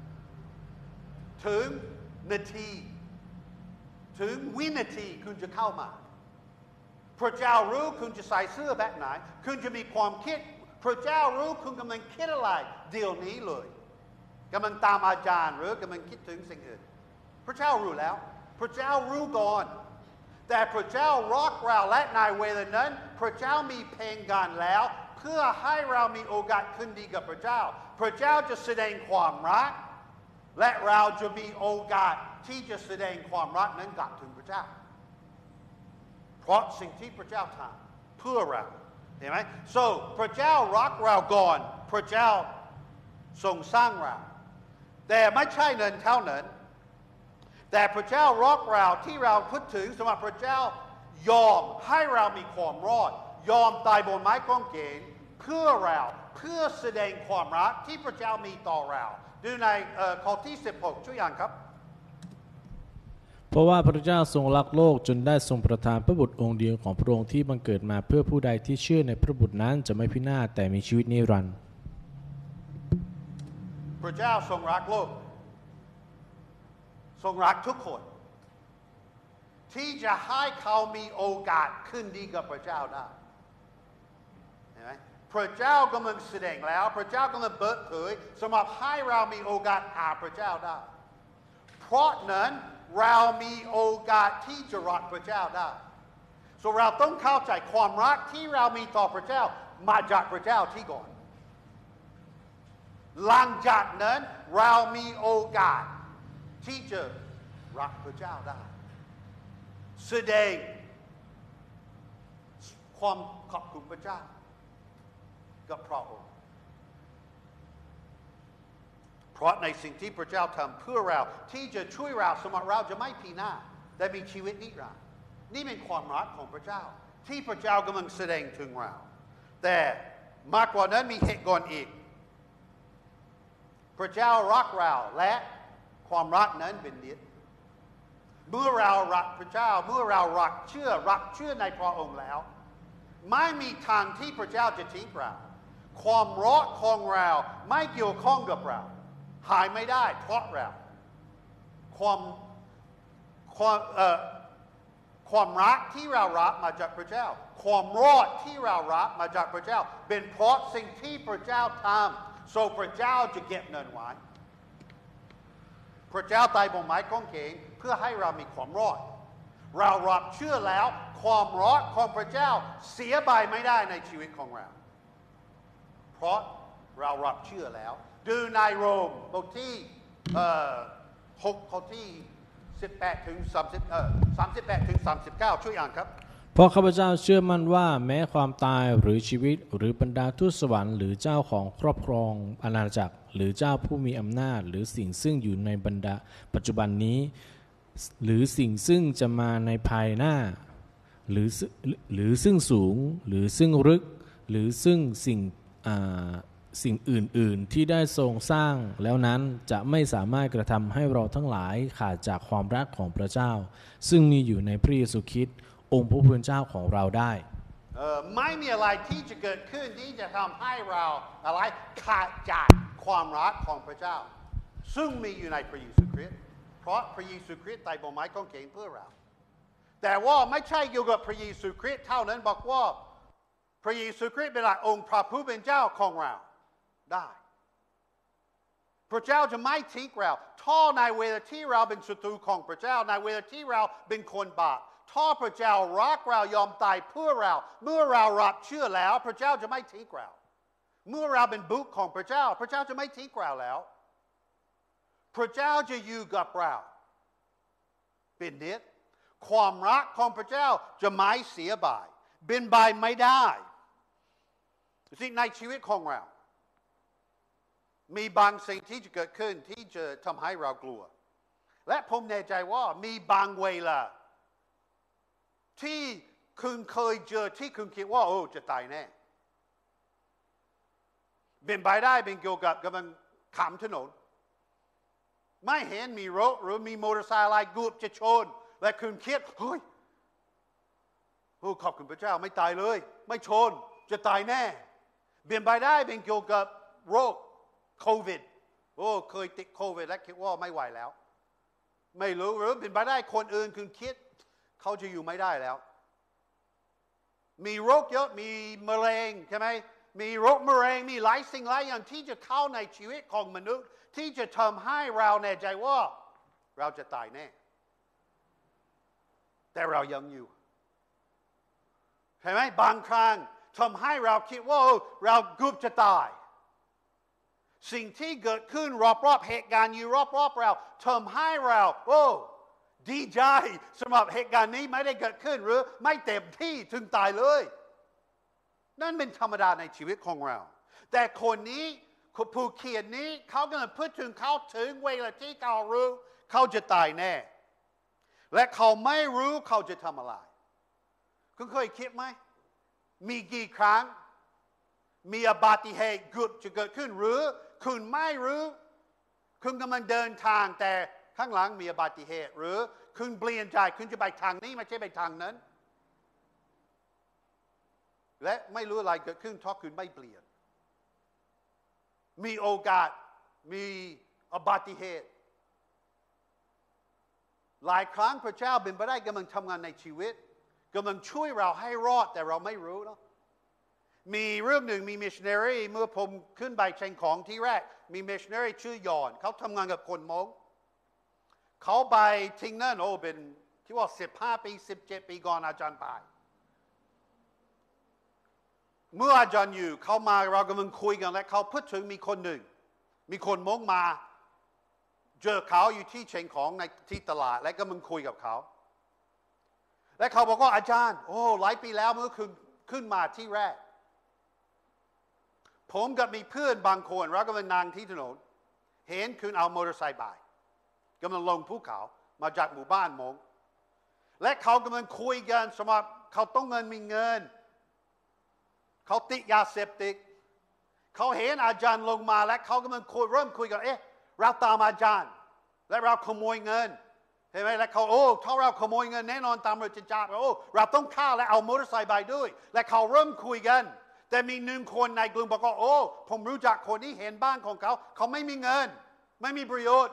ถึงนาทีถึงวินาทีคุณจะเข้ามาพระเจ้ารู้คุณจะใส่เสื้อแบบไหนคุณจะมีความคิดพระเจ้ารู้คุณกำลังคิดอะไรเดี๋ยวนี้เลยกำลังตามอาจารย์หรือกำลังคิดถึงสิ่งอื่นพระเจ้ารู้แล้วพระเจ้ารู้ก่อนแต่พระเจ้ารักเราและในเวลานั้นพระเจ้ามีแผนการแล้วเพื่อให้เรามีโอกาสคืนดีกับพระเจ้าพระเจ้าจะแสดงความรักและเราจะมีโอกาสที่จะแสดงความรักนั้นกลับถึงพระเจ้าเพราะสิ่งที่พระเจ้าทำเพื่อเราเห็นไหม so พระเจ้ารักเราก่อนพระเจ้าทรงสร้างเราแต่ไม่ใช่นั้นเท่านั้นแต่พระเจ้ารักเราที่เราพูดถึงสำหรับพระเจ้ายอมให้เรามีความรอดยอมตายบนไม้กางเขนเพื่อเราเพื่อแสดงความรักที่พระเจ้ามีต่อเราดูในข้อที่สิบหกช่วยอ่านครับเพราะว่าพระเจ้าทรงรักโลกจนได้ทรงประทานพระบุตรองค์เดียวของพระองค์ที่บังเกิดมาเพื่อผู้ใดที่เชื่อในพระบุตรนั้นจะไม่พินาศแต่มีชีวิตนิรันดร์พระเจ้าทรงรักโลกทรงรักทุกคนที่จะให้เขามีโอกาสขึ้นดีกับพระเจ้าได้เห็นไหมพระเจ้ากำลังแสดงแล้วพระเจ้ากำลังเปิดเผยสำหรับให้เรามีโอกาสหาพระเจ้าได้เพราะนั้นเรามีโอกาสที่จะรักพระเจ้าได้ส่วนเราต้องเข้าใจความรักที่เรามีต่อพระเจ้ามาจากพระเจ้าที่ก่อนหลังจากนั้นเรามีโอกาสที่จะรักพระเจ้าได้แสดงความขอบคุณพระเจ้ากับพระองค์เพราะในสิ่งที่พระเจ้าทำเพื่อเราที่จะช่วยเราสมมติเราจะไม่พินาศแต่มีชีวิตนิรันดร์นี่เป็นความรักของพระเจ้าที่พระเจ้ากำลังแสดงถึงเราแต่มากกว่านั้นมีเหตุการณ์อีกพระเจ้ารักเราและความรักนั้นเป็นนิจเมื่อเรารักพระเจ้าเมื่อเรารักเชื่อรักเชื่อในพระองค์แล้วไม่มีทางที่พระเจ้าจะทิ้งเราความรอดของเราไม่เกี่ยวข้องกับเราหายไม่ได้เพราะเราความความเอ่อความรักที่เรารับมาจากพระเจ้าความรอดที่เรารับมาจากพระเจ้าเป็นเพราะสิ่งที่พระเจ้าทำ so พระเจ้าจะเก็บเงินไว้พระเจ้าตายบนไม้กางเขนเพื่อให้เรามีความรอดเรารับเชื่อแล้วความรอดของพระเจ้าเสียไปไม่ได้ในชีวิตของเราเพราะเรารับเชื่อแล้วดูในโรมบทที่หกข้อที่สิบแปดถึงสามสิบเอ่อสามสิบแปดถึงสามสิบเก้าช่วยอ่านครับเพราะข้าพเจ้าเชื่อมั่นว่าแม้ความตายหรือชีวิตหรือบรรดาทูตสวรรค์หรือเจ้าของครอบครองอาณาจักรหรือเจ้าผู้มีอำนาจหรือสิ่งซึ่งอยู่ในบรรดาปัจจุบันนี้หรือสิ่งซึ่งจะมาในภายหน้าหรือหรือซึ่งสูงหรือซึ่งลึกหรือซึ่งสิ่งสิ่งอื่นๆที่ได้ทรงสร้างแล้วนั้นจะไม่สามารถกระทำให้เราทั้งหลายขาดจากความรักของพระเจ้าซึ่งมีอยู่ในพระเยซูคริสต์องค์พระผู้เป็นเจ้าของเราได้เออไม่มีอะไรที่จะเกิดขึ้นที่จะทำให้เราอะไรขาดจากความรักของพระเจ้าซึ่งมีอยู่ในพระเยซูคริสต์เพราะพระเยซูคริสต์ตายบนไม้กางเขนเพื่อเราแต่ว่าไม่ใช่เกี่ยวกับพระเยซูคริสต์เท่านั้นบอกว่าพระเยซูคริสต์เป็นองค์พระผู้เป็นเจ้าของเราได้พระเจ้าจะไม่ทิ้งเราถ้าในเวลาที่เราเป็นศัตรูของพระเจ้าในเวลาที่เราเป็นคนบาปถ้าพระเจ้ารักเรายอมตายเพื่อเราเมื่อเรารับเชื่อแล้วพระเจ้าจะไม่ทิ้งเราเมื่อเราเป็นบุตรของพระเจ้าพระเจ้าจะไม่ทิ้งเราแล้วพระเจ้าจะอยู่กับเราเป็นนิจความรักของพระเจ้าจะไม่เสียไปเป็นไปไม่ได้สิ่งในชีวิตของเรามีบางสิ่งที่จะเกิดขึ้นที่จะทำให้เรากลัวและผมแน่ใจว่ามีบางเวลาที่คุณเคยเจอที่คุณคิดว่าโอ้จะตายแน่เป็นไปได้เป็นเกี่ยวกับกำลังขามถนนไม่เห็นมีรถหรือมีมอเตอร์ไซค์อะไรกูจะชนและคุณคิดเฮ้ยโอ้ขอบคุณพระเจ้าไม่ตายเลยไม่ชนจะตายแน่เป็นไปได้เป็นเกี่ยวกับโรคโควิดโอ้เคยติดโควิดและคิดว่าไม่ไหวแล้วไม่รู้หรือเป็นไปได้คนอื่นคุณคิดเขาจะอยู่ไม่ได้แล้วมีโรคเยอะมีมะเร็งใช่ไหมมีโรคมะเร็งมีหลายสิ่งหลายอย่างที่จะเข้าในชีวิตของมนุษย์ที่จะทำให้เราแน่ใจว่าเราจะตายแน่แต่เรายังอยู่ใช่ไหมบางครั้งทำให้เราคิดว่าเราเกือบจะตายสิ่งที่เกิดขึ้นรอบๆเหตุการณ์อยู่รอบๆเราทำให้เราโอ้ดีใจสำหรับเหตุการณ์นี้ไม่ได้เกิดขึ้นหรือไม่เต็มที่ถึงตายเลยนั่นเป็นธรรมดาในชีวิตของเราแต่คนนี้ผู้เขียนนี้เขากำลังพูดถึงเขาถึงเวลาที่เขารู้เขาจะตายแน่และเขาไม่รู้เขาจะทำอะไรคุณเคยคิดไหมมีกี่ครั้งมีอุบัติเหตุเกือบจะเกิดขึ้นหรือคุณไม่รู้คุณกำลังเดินทางแต่ข้างหลังมีอุบัติเหตุหรือคุณเปลี่ยนใจคุณจะไปทางนี้ไม่ใช่ไปทางนั้นและไม่รู้อะไรเกิดขึ้นถ้าคุณไม่เปลี่ยนมีโอกาสมีอุบัติเหตุหลายครั้งพระเจ้าเป็นไปได้กำลังทำงานในชีวิตกำลังช่วยเราให้รอดแต่เราไม่รู้เนาะมีเรื่องหนึ่งมีมิชชันนารีเมื่อผมขึ้นไปเชียงของที่แรกมีมิชชันนารีชื่อยอนเขาทำงานกับคนมงเขาไปทิ้งนั่นโอ้เป็นที่ว่าสิบห้าปีสิบเจ็ดปีก่อนอาจารย์ไปเมื่ออาจารย์อยู่เขามาเรากำลังคุยกันและเขาพูดถึงมีคนหนึ่งมีคนมงมาเจอเขาอยู่ที่เชียงของในที่ตลาดและกำลังคุยกับเขาและเขาบอกว่าอาจารย์โอ้หลายปีแล้วเมื่อคืนขึ้นมาที่แรกผมกับมีเพื่อนบางคนเรากำลังนั่งที่ถนนเห็นคุณเอามอเตอร์ไซค์ไปกำลังลงภูเขามาจากหมู่บ้านมงและเขากำลังคุยกันสำหรับเขาต้องเงินมีเงินเขาติดยาเสพติดเขาเห็นอาจารย์ลงมาและเขากำลังคุยเริ่มคุยกันเอ๊ะเราตามอาจารย์และเราขโมยเงินเห็นไหมแล้วเขาโอ้ถ้าเราขโมยเงินแน่นอนตำรวจจะจับโอ้เราต้องฆ่าและเอามอเตอร์ไซค์ไปด้วยและเขาเริ่มคุยกันแต่มีหนึ่งคนในกลุ่มบอกว่าโอ้ผมรู้จักคนที่เห็นบ้านของเขาเขาไม่มีเงินไม่มีประโยชน์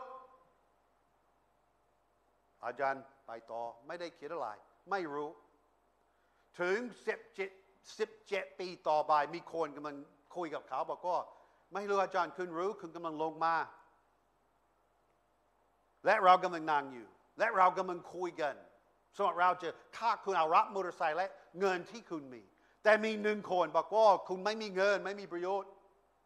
อาจารย์ไปต่อไม่ได้คิดอะไรไม่รู้ถึงสิบเจ็ดสิบเจ็ดปีต่อไปมีคนกำลังคุยกับเขาบอกว่าไม่รู้อาจารย์คุณรู้คุณกำลังลงมาและเรากำลังนั่งอยู่และเรากำลังคุยกันสำหรับเราจะฆ่าคุณเอารับมอเตอร์ไซค์และเงินที่คุณมีแต่มีหนึ่งคนบอกว่าคุณไม่มีเงินไม่มีประโยชน์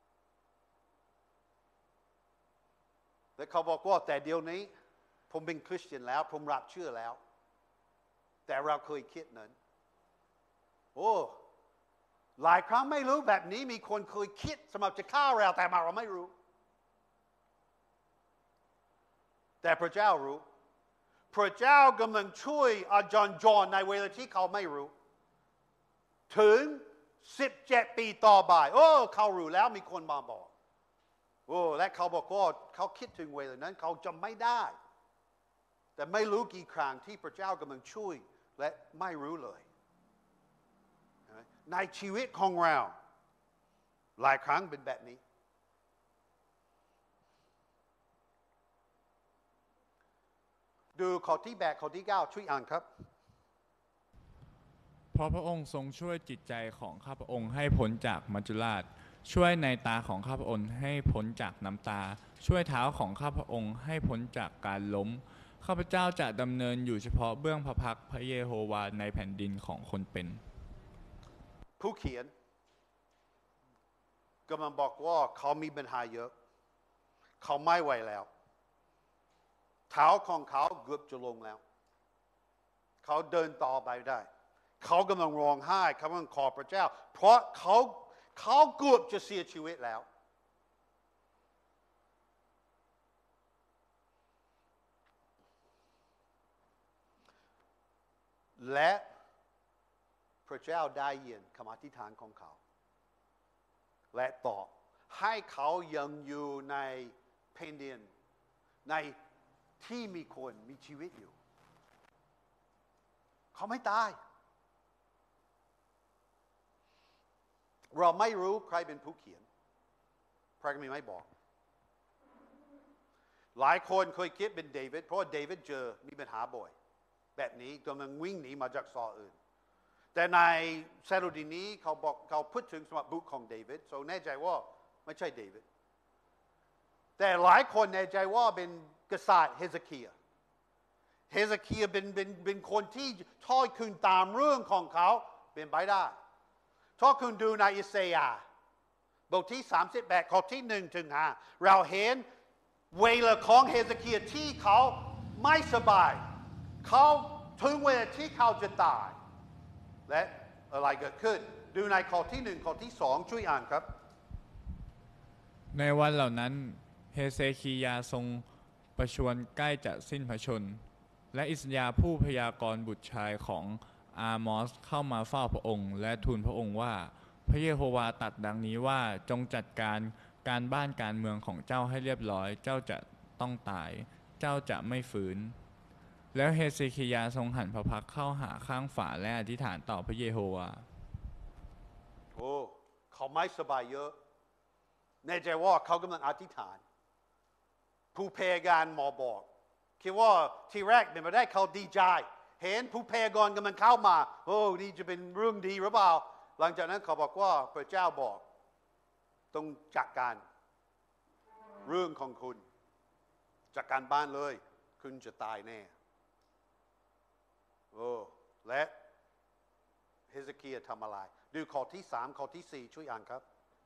และเขาบอกว่าแต่เดี๋ยวนี้ผมเป็นคริสเตียนแล้วผมรับเชื่อแล้วแต่เราเคยคิดนั้นโอ้หลายครั้งไม่รู้แบบนี้มีคนเคยคิดสำหรับจะฆ่าเราแต่เราไม่รู้แต่พระเจ้ารู้พระเจ้ากำลังช่วยอาจารย์จอห์นในเวลาที่เขาไม่รู้ถึงสิบเจ็ดปีต่อไปโอ้เขารู้แล้วมีคนมาบอกโอ้และเขาบอกว่าเขาคิดถึงเวลานั้นเขาจำไม่ได้แต่ไม่รู้กี่ครั้งที่พระเจ้ากำลังช่วยและไม่รู้เลยในชีวิตของเราหลายครั้งเป็นแบบนี้ดูข้อที่แปดข้อที่เก้าช่วยอ่านครับเพราะพระองค์ทรงช่วยจิตใจของข้าพระองค์ให้พ้นจากมัจจุราชช่วยในตาของข้าพระองค์ให้พ้นจากน้ำตาช่วยเท้าของข้าพระองค์ให้พ้นจากการล้มข้าพเจ้าจะดำเนินอยู่เฉพาะเบื้องพระพักตร์พระเยโฮวาในแผ่นดินของคนเป็นผู้เขียนกำลังบอกว่าเขามีปัญหาเยอะเขาไม่ไหวแล้วเท้าของเขาเกือบจะลงแล้วเขาเดินต่อไปได้เขากำลังร้องไห้เขากำลังขอพระเจ้าเพราะเขาเขาเกือบจะเสียชีวิตแล้วและพระเจ้าได้ยินคำอธิษฐานของเขาและตอบให้เขายังอยู่ในแผ่นดินในที่มีคนมีชีวิตอยู่เขาไม่ตายเราไม่รู้ใครเป็นผู้เขียนพระคัมภีร์ไม่บอกหลายคนเคยคิดเป็นเดวิดเพราะเดวิดเจอมีปัญหาบ่อยแบบนี้กำลังวิ่งหนีมาจากซอลอื่นแต่ในสดุดีนี้เขาบอกเขาพูดถึงสมบุกของเดวิดโซแน่ใจว่าไม่ใช่เดวิดแต่หลายคนแน่ใจว่าเป็นกษัตริย์เฮเซคียเฮเซคียเป็นเป็นเป็นคนที่ถ้าคุณตามเรื่องของเขาเป็นไปได้ถ้าคุณดูในอิสยาห์บทที่สามสิบแปดข้อที่หนึ่งถึงห้าเราเห็นเวลาของเฮเซคียที่เขาไม่สบายเขาถึงเวลาที่เขาจะตายและอะไรเกิดขึ้นดูในข้อที่หนึ่งข้อที่สองช่วยอ่านครับในวันเหล่านั้นเฮเซคียาทรงประชวรใกล้จะสิ้นพระชนและอิสยาห์ผู้พยากรณ์บุตรชายของอามอสเข้ามาเฝ้าพระองค์และทูลพระองค์ว่าพระเยโฮวาตรัสดังนี้ว่าจงจัดการการบ้านการเมืองของเจ้าให้เรียบร้อยเจ้าจะต้องตายเจ้าจะไม่ฟื้นแล้วเฮเซคียาทรงหันพระพักเข้าหาข้างฝาและอธิษฐานต่อพระเยโฮวาโอ้เขาไม่สบายเยอะแน่ใจว่าเขากำลังอธิษฐานผู้พยากรณ์หมอบอกคิดว่าทีแรกเป็นไปได้เขาดีใจเห็นผู้พยากรณ์กำลังเข้ามาโอ้นี่จะเป็นเรื่องดีหรือเปล่าหลังจากนั้นเขาบอกว่าพระเจ้าบอกต้องจัดการเรื่องของคุณจัดการบ้านเลยคุณจะตายแน่โอ้และเฮเซคียทำอะไรดูข้อที่สามข้อที่สี่ช่วยอ่านครับ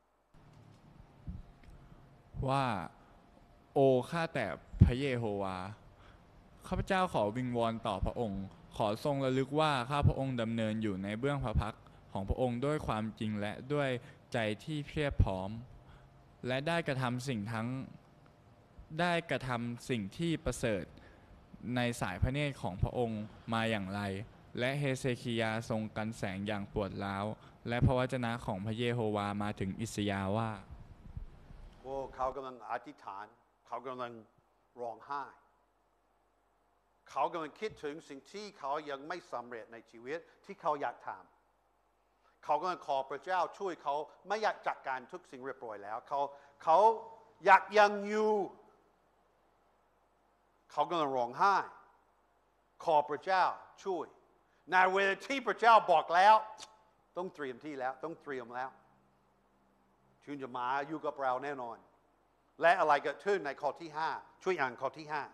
ว่าโอข้าแต่พระเยโฮวาข้าพเจ้าขอวิงวอนต่อพระองค์ขอทรงระลึกว่าข้าพระองค์ดำเนินอยู่ในเบื้องพระพักตร์ของพระองค์ด้วยความจริงและด้วยใจที่เพียบพร้อมและได้กระทำสิ่งทั้งได้กระทำสิ่งที่ประเสริฐในสายพระเนตรของพระองค์มาอย่างไรและเฮเซคียาทรงกันแสงอย่างปวดร้าวและพระวจนะของพระเยโฮวามาถึงอิสยาห์ว่าโอ้เขากำลังอธิษฐานเขากำลังร้องไห้เขากำลังคิดถึงสิ่งที่เขายังไม่สำเร็จในชีวิตที่เขาอยากทำเขากำลังขอพระเจ้าช่วยเขาไม่อยากจัดการทุกสิ่งเรียบร้อยแล้วเขาเขาอยากยังอยู่เขากำลังร้องไห้ขอพระเจ้าช่วยในเวลาที่พระเจ้าบอกแล้วต้องเตรียมที่แล้วต้องเตรียมแล้วคุณจะมาอยู่กับเราแน่นอนและอะไรเกิดขึ้นในข้อที่ห้าช่วยอ่านข้อที่ห้า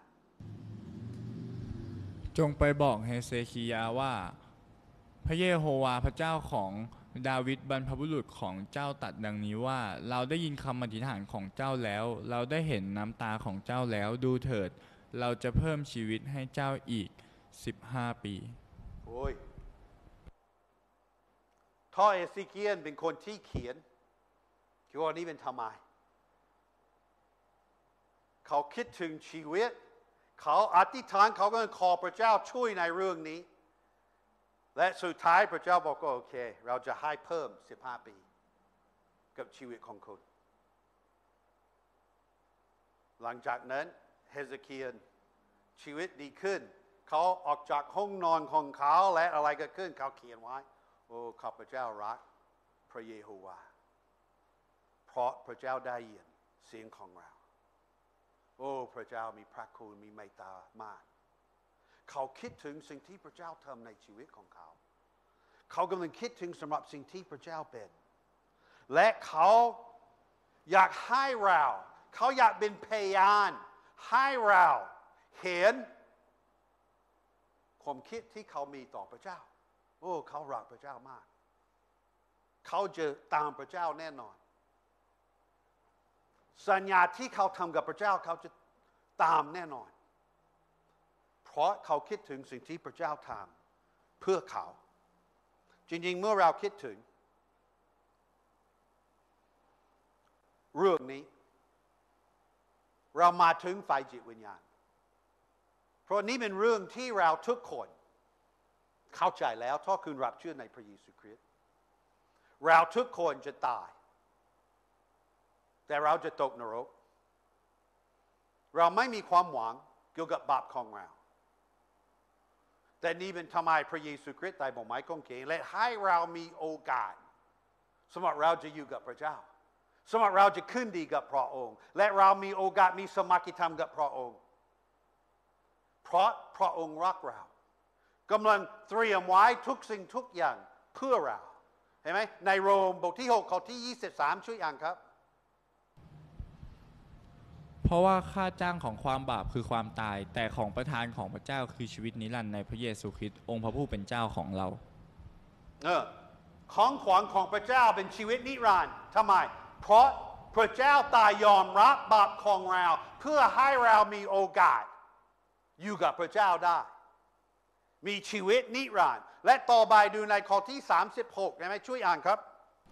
จงไปบอกเฮเซคียาว่าพระเยโฮวาห์พระเจ้าของดาวิดบรรพบุรุษของเจ้าตรัสดังนี้ว่าเราได้ยินคำอธิษฐานของเจ้าแล้วเราได้เห็นน้ำตาของเจ้าแล้วดูเถิดเราจะเพิ่มชีวิตให้เจ้าอีกสิบห้าปีโอ้ยท่อเอซิเคียนเป็นคนที่เขียนคิดว่านี่เป็นทำไมเขาคิดถึงชีวิตเขาอธิษฐานเขาก็ขอพระเจ้าช่วยในเรื่องนี้และสุดท้ายพระเจ้าบอกก็โอเคเราจะให้เพิ่มสิบห้าปีกับชีวิตของคุณหลังจากนั้นเฮเซเคียนชีวิตดีขึ้นเขาออกจากห้องนอนของเขาและอะไรก็ขึ้นเขาเขียนไว้โอ้ข้าพเจ้ารักพระเยโฮวาห์เพราะพระเจ้าได้ยินเสียงของเราโอ้พระเจ้ามีพระคุณมีเมตตามากเขาคิดถึงสิ่งที่พระเจ้าทำในชีวิตของเขาเขากำลังคิดถึงสำหรับสิ่งที่พระเจ้าเป็นและเขาอยากให้เราเขาอยากเป็นพยานให้เราเห็นความคิดที่เขามีต่อพระเจ้าโอ้เขารักพระเจ้ามากเขาจะตามพระเจ้าแน่นอนสัญญาที่เขาทำกับพระเจ้าเขาจะตามแน่นอนเพราะเขาคิดถึงสิ่งที่พระเจ้าทำเพื่อเขาจริงๆเมื่อเราคิดถึงเรื่องนี้เรามาถึงฝ่ายจิตวิญญาณเพราะนี้เป็นเรื่องที่เราทุกคนเข้าใจแล้วถ้าคุณรับเชื่อในพระเยซูคริสต์เราทุกคนจะตายแต่เราจะตกนรกเราไม่มีความหวังเกี่ยวกับบาปของเราแต่นี่เป็นทำไมพระเยซูคริสต์ตายบนไม้กางเขนและให้เรามีโอกาสสำหรับเราจะอยู่กับพระเจ้าสำหรับเราจะขึ้นดีกับพระองค์และเรามีโอกาสมีสมาธิธรรมกับพระองค์เพราะพระองค์รักเรากำลังเตรียมไว้ทุกสิ่งทุกอย่างเพื่อเราเห็นไหมในโรมบทที่หกข้อที่ยี่สิบสามช่วยอ่านครับเพราะว่าค่าจ้างของความบาปคือความตายแต่ของประทานของพระเจ้าคือชีวิตนิรันดร์ในพระเยซูคริสต์องค์พระผู้เป็นเจ้าของเราเออของขวัญของพระเจ้าเป็นชีวิตนิรันดร์ทำไมเพราะพระเจ้าตายยอมรับบาปของเราเพื่อให้เรามีโอกาสอยู่กับพระเจ้าได้มีชีวิตนิรันดร์และต่อไปดูในข้อที่สามสิบหกได้ไหมช่วยอ่านครับ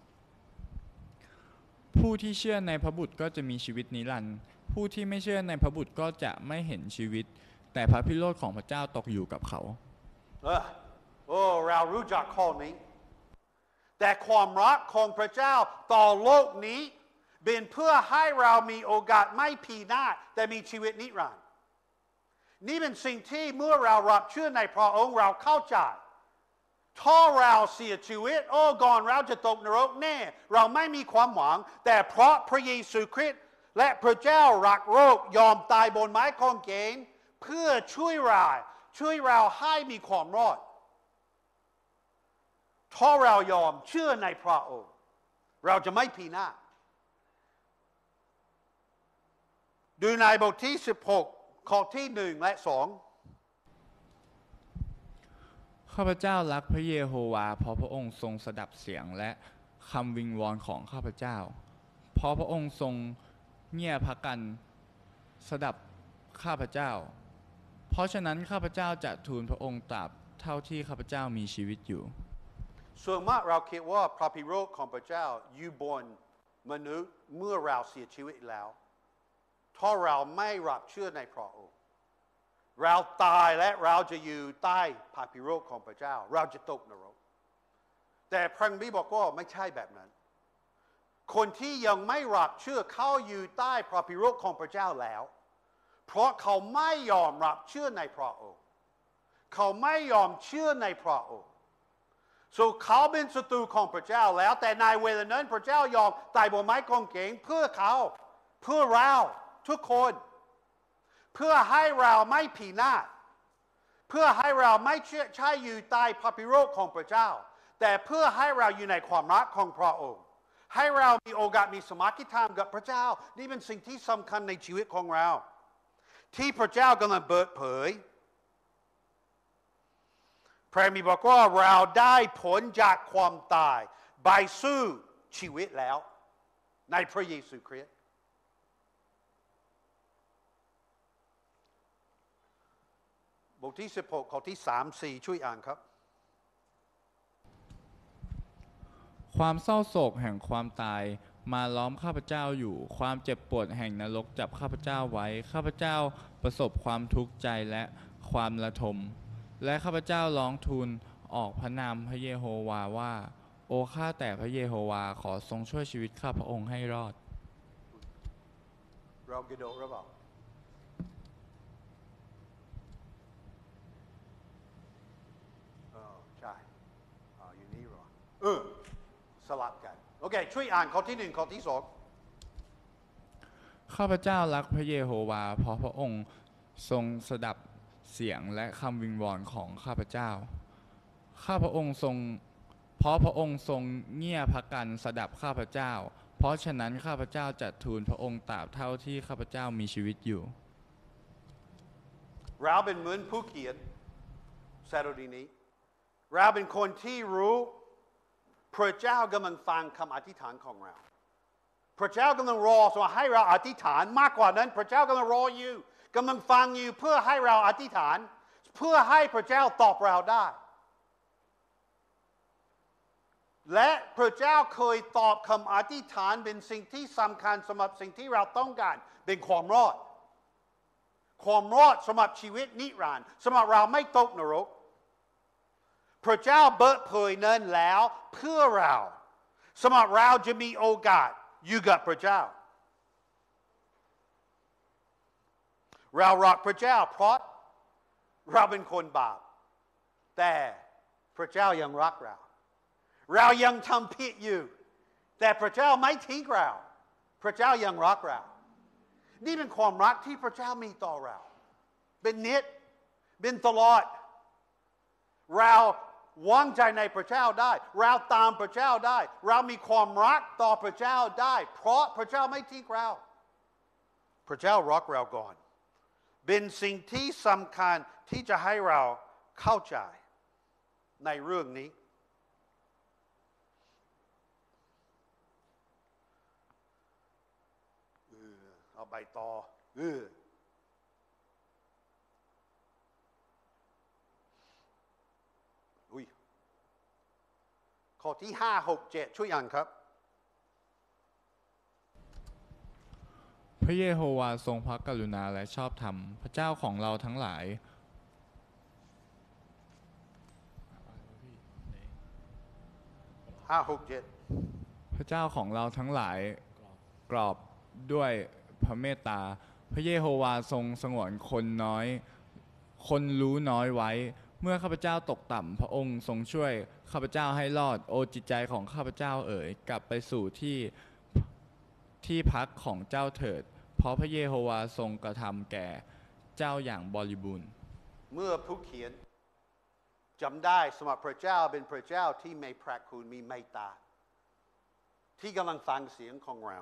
ผู้ที่เชื่อในพระบุตรก็จะมีชีวิตนิรันดร์ผู้ที่ไม่เชื่อในพระบุตรก็จะไม่เห็นชีวิตแต่พระพิโรธของพระเจ้าตกอยู่กับเขาเออโอ้เรารู้จักข้อนี้แต่ความรักของพระเจ้าต่อโลกนี้เป็นเพื่อให้เรามีโอกาสไม่พินาศแต่มีชีวิตนิรันดร์นี่เป็นสิ่งที่เมื่อเรารับเชื่อในพระองค์เราเข้าใจถ้าเราเสียชีวิตโอ้ก่อนเราจะตกนรกแน่เราไม่มีความหวังแต่เพราะพระเยซูคริสต์และพระเจ้ารักโลกยอมตายบนไม้กางเขนเพื่อช่วยเราช่วยเราให้มีความรอดถ้าเรายอมเชื่อในพระองค์เราจะไม่พินาศดูในบทที่สิบหกข้อที่หนึ่งและสองข้าพเจ้ารักพระเยโฮวาห์เพราะพระองค์ทรงสดับเสียงและคำวิงวอนของข้าพเจ้าเพราะพระองค์ทรงเงี่ยพระกันสดับข้าพเจ้าเพราะฉะนั้นข้าพเจ้าจะทูลพระองค์ตราบเท่าที่ข้าพเจ้ามีชีวิตอยู่ส่วนมากเราคิดว่าพระพิโรธของพระเจ้าอยู่บนมนุษย์เมื่อเราเสียชีวิตแล้วถ้าเราไม่รับเชื่อในพระองค์เราตายและเราจะอยู่ใต้พระพิโรธของพระเจ้าเราจะตกนรกแต่พระบิดาบอกว่าไม่ใช่แบบนั้นคนที่ยังไม่รับเชื่อเขาอยู่ใต้พระพิโรธของพระเจ้าแล้วเพราะเขาไม่ยอมรับเชื่อในพระองค์เขาไม่ยอมเชื่อในพระองค์ so เขาเป็นศัตรูของพระเจ้าแล้วแต่ในเวลานั้นพระเจ้ายอมตายบนไม้กางเขนเพื่อเขาเพื่อเราทุกคนเพื่อให้เราไม่พินาศเพื่อให้เราไม่ใช่อยู่ใต้พระพิโรธของพระเจ้าแต่เพื่อให้เราอยู่ในความรักของพระองค์ให้เรามีโอกาสมีสมาธิธรรมกับพระเจ้านี่เป็นสิ่งที่สำคัญในชีวิตของเราที่พระเจ้ากำลังเปิดเผยพระมีบอกว่าเราได้ผลจากความตายไปสู่ชีวิตแล้วในพระเยซูคริสต์บทที่สิบหกข้อที่สามสี่ช่วยอ่านครับความเศร้าโศกแห่งความตายมาล้อมข้าพเจ้าอยู่ความเจ็บปวดแห่งนรกจับข้าพเจ้าไว้ข้าพเจ้าประสบความทุกข์ใจและความระทมและข้าพเจ้าร้องทูลออกพระนามพระเยโฮวาว่าโอ้ข้าแต่พระเยโฮวาขอทรงช่วยชีวิตข้าพระองค์ให้รอดเรากระโดดหรือเปล่าเออใช่อ่าอยู่นี่หรอเออสลับกันโอเคช่วยอ่านข้อที่หนึ่งข้อที่สองข้าพเจ้ารักพระเยโฮวาเพราะพระองค์ทรงสดับเสียงและคำวิงวอนของข้าพเจ้าข้าพระองค์ทรงเพราะพระองค์ทรงเงี่ยพระกันสดับข้าพเจ้าเพราะฉะนั้นข้าพเจ้าจะทูลพระองค์ตราบเท่าที่ข้าพเจ้ามีชีวิตอยู่เราเป็นเหมือนผู้เขียนสดุดีนี้เราเป็นคนที่รู้พระเจ้ากำลังฟังคำอธิษฐานของเราพระเจ้ากำลังรอสำหรับให้เราอธิษฐานมากกว่านั้นพระเจ้ากำลังรออยู่กำลังฟังอยู่เพื่อให้เราอธิษฐานเพื่อให้พระเจ้าตอบเราได้และพระเจ้าเคยตอบคำอธิษฐานเป็นสิ่งที่สำคัญสำหรับสิ่งที่เราต้องการเป็นความรอดความรอดสำหรับชีวิตนิรันดร์สำหรับเราไม่ตกนรกพระเจ้าเปิดเผยนั้นแล้วเพื่อเราสำหรับเราจะมีโอกาสอยู่กับพระเจ้าเรารักพระเจ้าเพราะเราเป็นคนบาปแต่พระเจ้ายังรักเราเรายังทำผิดอยู่แต่พระเจ้าไม่ทิ้งเราพระเจ้ายังรักเรานี่เป็นความรักที่พระเจ้ามีต่อเราเป็นนิจเป็นตลอดเราวางใจในพระเจ้าได้เราตามพระเจ้าได้เรามีความรักต่อพระเจ้าได้เพราะพระเจ้าไม่ทิ้งเราพระเจ้ารักเราก่อนเป็นสิ่งที่สำคัญที่จะให้เราเข้าใจในเรื่องนี้เออเอาไปต่อเอออุ้ยข้อที่ห้าหกเจ็ดช่วยอ่านครับพระเยโฮวาทรงพระกรุณาและชอบธรรมพระเจ้าของเราทั้งหลายห้าหกเจ็ดพระเจ้าของเราทั้งหลายกรอบด้วยพระเมตตาพระเยโฮวาทรงสงวนคนน้อยคนรู้น้อยไว้เมื่อข้าพเจ้าตกต่ำพระองค์ทรงช่วยข้าพเจ้าให้รอดโอจิตใจของข้าพเจ้าเอ๋ยกลับไปสู่ที่ที่พักของเจ้าเถิดเพราะพระเยโฮวาทรงกระทำแก่เจ้าอย่างบริบูรณ์เมื่อผู้เขียนจำได้สมบัติพระเจ้าเป็นพระเจ้าที่มีพระคุณมีเมตตาที่กำลังฟังเสียงของเรา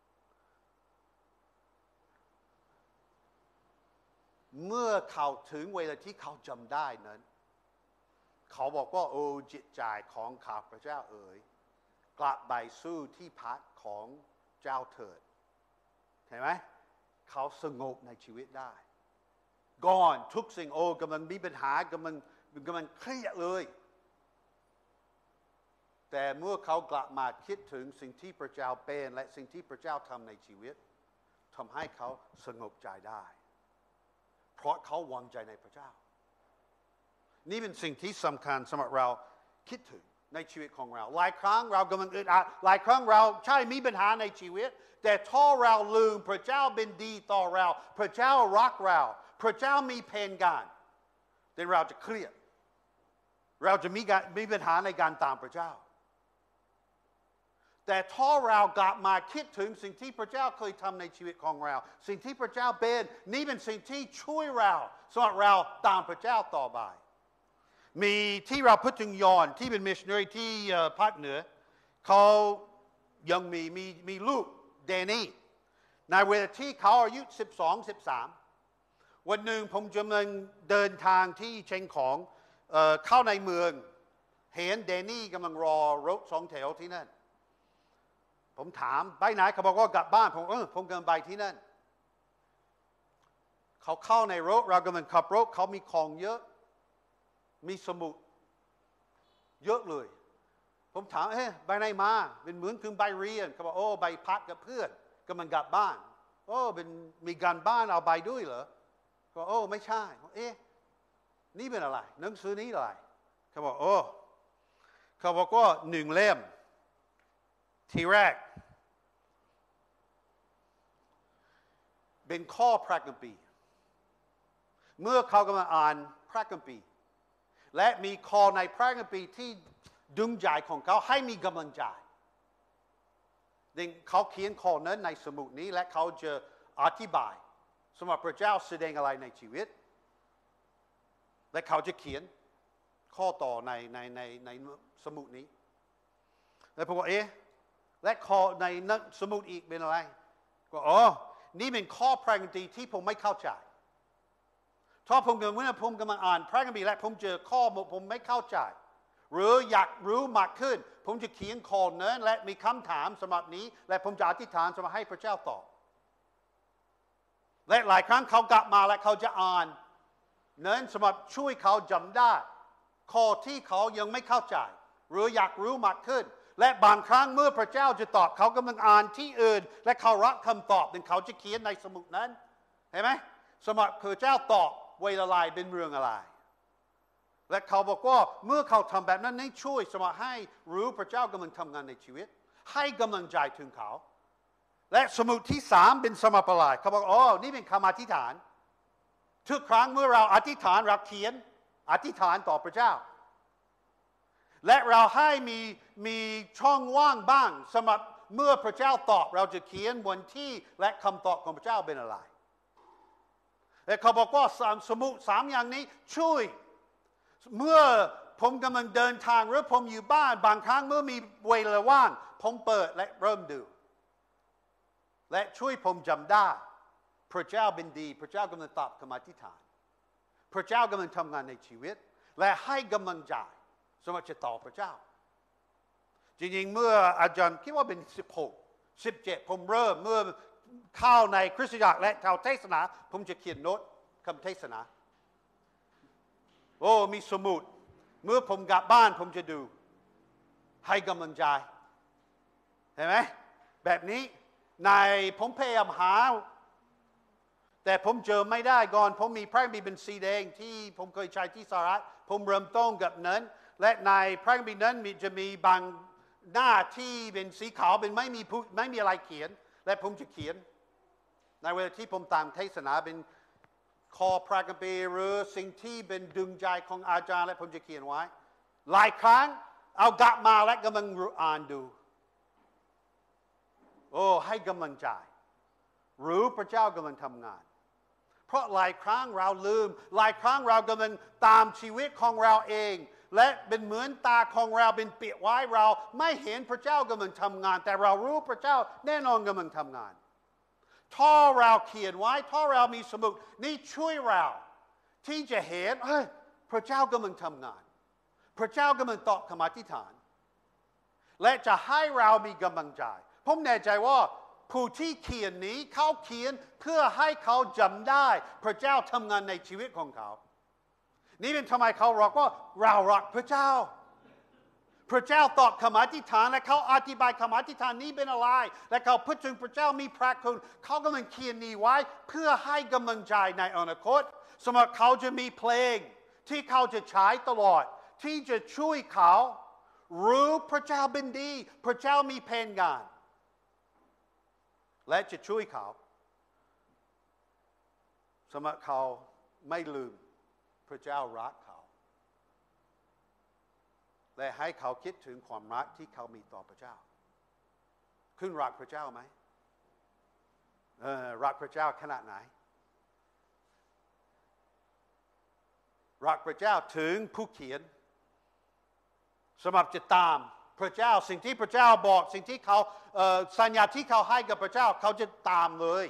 เมื่อเขาถึงเวลาที่เขาจำได้นั้นเขาบอกว่าโอ้จิตใจของข้าพระเจ้าเอ๋ยกลับไปสู่ที่พักของเจ้าเถิดเห็นไหมเขาสงบในชีวิตได้ก่อนทุกสิ่งโอ้กำลังมีปัญหากำลังกำลังเครียดเลยแต่เมื่อเขากลับมาคิดถึงสิ่งที่พระเจ้าเป็นและสิ่งที่พระเจ้าทำในชีวิตทำให้เขาสงบใจได้เพราะเขาวางใจในพระเจ้านี่เป็นสิ่งที่สำคัญสำหรับเราคิดถึงในชีวิตของเราหลายครั้งเรากำลังอึดอัดหลายครั้งเราใช่มีปัญหาในชีวิตแต่ถ้าเราลืมพระเจ้าเป็นดีต่อเราพระเจ้ารักเราพระเจ้ามีแผนการแต่เราจะเครียดเราจะมีการมีปัญหาในการตามพระเจ้าแต่ถ้าเรากลับมาคิดถึงสิ่งที่พระเจ้าเคยทำในชีวิตของเราสิ่งที่พระเจ้าเป็นนี่เป็นสิ่งที่ช่วยเราสำหรับเราตามพระเจ้าต่อไปมีที่เราพูดถึงยอห์นที่เป็นมิชชันนารีที่ภาคเหนือเขายังมีมีมีลูกเดนี่ในเวลาที่เขาอายุสิบสองสิบสามวันหนึ่งผมกำลังเดินทางที่เชียงของเอ่อเข้าในเมืองเห็นเดนี่กำลังรอรถสองแถวที่นั่นผมถามไปไหนเขาบอกว่ากลับบ้านผมเออผมกำลังไปที่นั่นเขาเข้าในรถเรากำลังขับรถเขามีของเยอะมีสมุดเยอะเลยผมถามเฮ้ยไปไหนมาเป็นเหมือนคือใบเรียนเขาบอกโอ้ใบพักกับเพื่อนกำลังกลับบ้านโอ้เป็นมีการบ้านเอาใบด้วยเหรอก็โอ้ไม่ใช่เอ๊ะนี่เป็นอะไรหนังสือนี้อะไรเขาบอกโอ้เขาบอกว่าหนึ่งเล่มทีแรกเป็นข้อพระคัมภีร์เมื่อเขากำลังอ่านพระคัมภีร์และมีข้อในพระคัมภีร์ที่ดึงใจของเขาให้มีกำลังใจดังเขาเขียนข้อนั้นในสมุดนี้และเขาจะอธิบายสำหรับพระเจ้าแสดงอะไรในชีวิตและเขาจะเขียนข้อต่อในในในในสมุดนี้แล้วผมก็เอ๊ะและข้อในสมุดอีกเป็นอะไรก็อ๋อนี่เป็นข้อพระคัมภีร์ที่ผมไม่เข้าใจถ้าผมกำลังเมื่อผมกำลังอ่านพระคัมภีร์และผมเจอข้อผมไม่เข้าใจหรืออยากรู้มากขึ้นผมจะเขียนข้อนั้นและมีคำถามสำหรับนี้และผมจะอธิษฐานสำหรับให้พระเจ้าตอบและหลายครั้งเขากลับมาและเขาจะอ่านนั้นสำหรับช่วยเขาจำได้ข้อที่เขายังไม่เข้าใจหรืออยากรู้มากขึ้นและบางครั้งเมื่อพระเจ้าจะตอบเขากำลังอ่านที่อื่นและเขารับคำตอบดังเขาจะเขียนในสมุดนั้นเห็นไหมสำหรับพระเจ้าตอบเวลาอะไรเป็นเรื่องอะไรและเขาบอกว่าเมื่อเขาทำแบบนั้นนี่ช่วยสำหรับให้รู้พระเจ้ากำลังทำงานในชีวิตให้กำลังใจถึงเขาและสมุดที่สามเป็นสมปลายเขาบอกอ๋อนี่เป็นคำอธิษฐานทุกครั้งเมื่อเราอธิษฐานเราเขียนอธิษฐานต่อพระเจ้าและเราให้มีมีช่องว่างบ้างสำหรับเมื่อพระเจ้าตอบเราจะเขียนวันที่และคำตอบของพระเจ้าเป็นอะไรและเขาบอกว่าสมุดสามอย่างนี้ช่วยเมื่อผมกำลังเดินทางหรือผมอยู่บ้านบางครั้งเมื่อมีเวลาว่างผมเปิดและเริ่มดูและช่วยผมจำได้พระเจ้าเป็นดีพระเจ้ากำลังตอบคำอธิษฐานพระเจ้ากำลังทำงานในชีวิตและให้กำลังใจสำหรับจะต่อพระเจ้าจริงๆเมื่ออาจารย์คิดว่าเป็นสิบหก สิบเจ็ดผมเริ่มเมื่อเข้าในคริสตจักรและเข้าเทศนาผมจะเขียนโน้ตคำเทศนาโอ้มีสมุดเมื่อผมกลับบ้านผมจะดูให้กำลังใจเห็นไหมแบบนี้ในผมพยายามหาแต่ผมเจอไม่ได้ก่อนผมมีพระคัมภีร์เป็นสีแดงที่ผมเคยใช้ที่สหรัฐผมเริ่มต้นกับนั้นและในพระคัมภีร์นั้นจะมีบางหน้าที่เป็นสีขาวเป็นไม่มีไม่มีอะไรเขียนและผมจะเขียนในเวลาที่ผมตามเทศนาเป็นข้อพระคัมภีร์หรือสิ่งที่เป็นดึงใจของอาจารย์และผมจะเขียนไว้หลายครั้งเอากลับมาและกำลังอ่านดูโอ้ให้กำลังใจหรือพระเจ้ากำลังทำงานเพราะหลายครั้งเราลืมหลายครั้งเรากำลังตามชีวิตของเราเองและเป็นเหมือนตาของเราเป็นเปียกไว้เราไม่เห็นพระเจ้ากำลังทำงานแต่เรารู้พระเจ้าแน่นอนกำลังทำงานถ้าเราเขียนไว้ถ้าเรามีสมุดนี่ช่วยเราที่จะเห็นเฮ้ยพระเจ้ากำลังทำงานพระเจ้ากำลังตอบคำอธิษฐานและจะให้เรามีกำลังใจผมแน่ใจว่าผู้ที่เขียนนี้เขาเขียนเพื่อให้เขาจำได้พระเจ้าทำงานในชีวิตของเขานี่เป็นทำไมเขาบอกว่าเรารักพระเจ้าพระเจ้าตอบคำอธิษฐานและเขาอธิบายคำอธิษฐานนี้เป็นอะไรและเขาพูดถึงพระเจ้ามีพระคุณเขากำลังเขียนนี้ไว้เพื่อให้กำลังใจในอนาคตสำหรับเขาจะมีเพลงที่เขาจะใช้ตลอดที่จะช่วยเขารู้พระเจ้าเป็นดีพระเจ้ามีแผนงานและจะช่วยเขาสำหรับเขาไม่ลืมพระเจ้ารักเขาและให้เขาคิดถึงความรักที่เขามีต่อพระเจ้าคุณรักพระเจ้าไหมเออรักพระเจ้าขนาดไหนรักพระเจ้าถึงผู้เขียนสำหรับจะตามพระเจ้าสิ่งที่พระเจ้าบอกสิ่งที่เขาสัญญาที่เขาให้กับพระเจ้าเขาจะตามเลย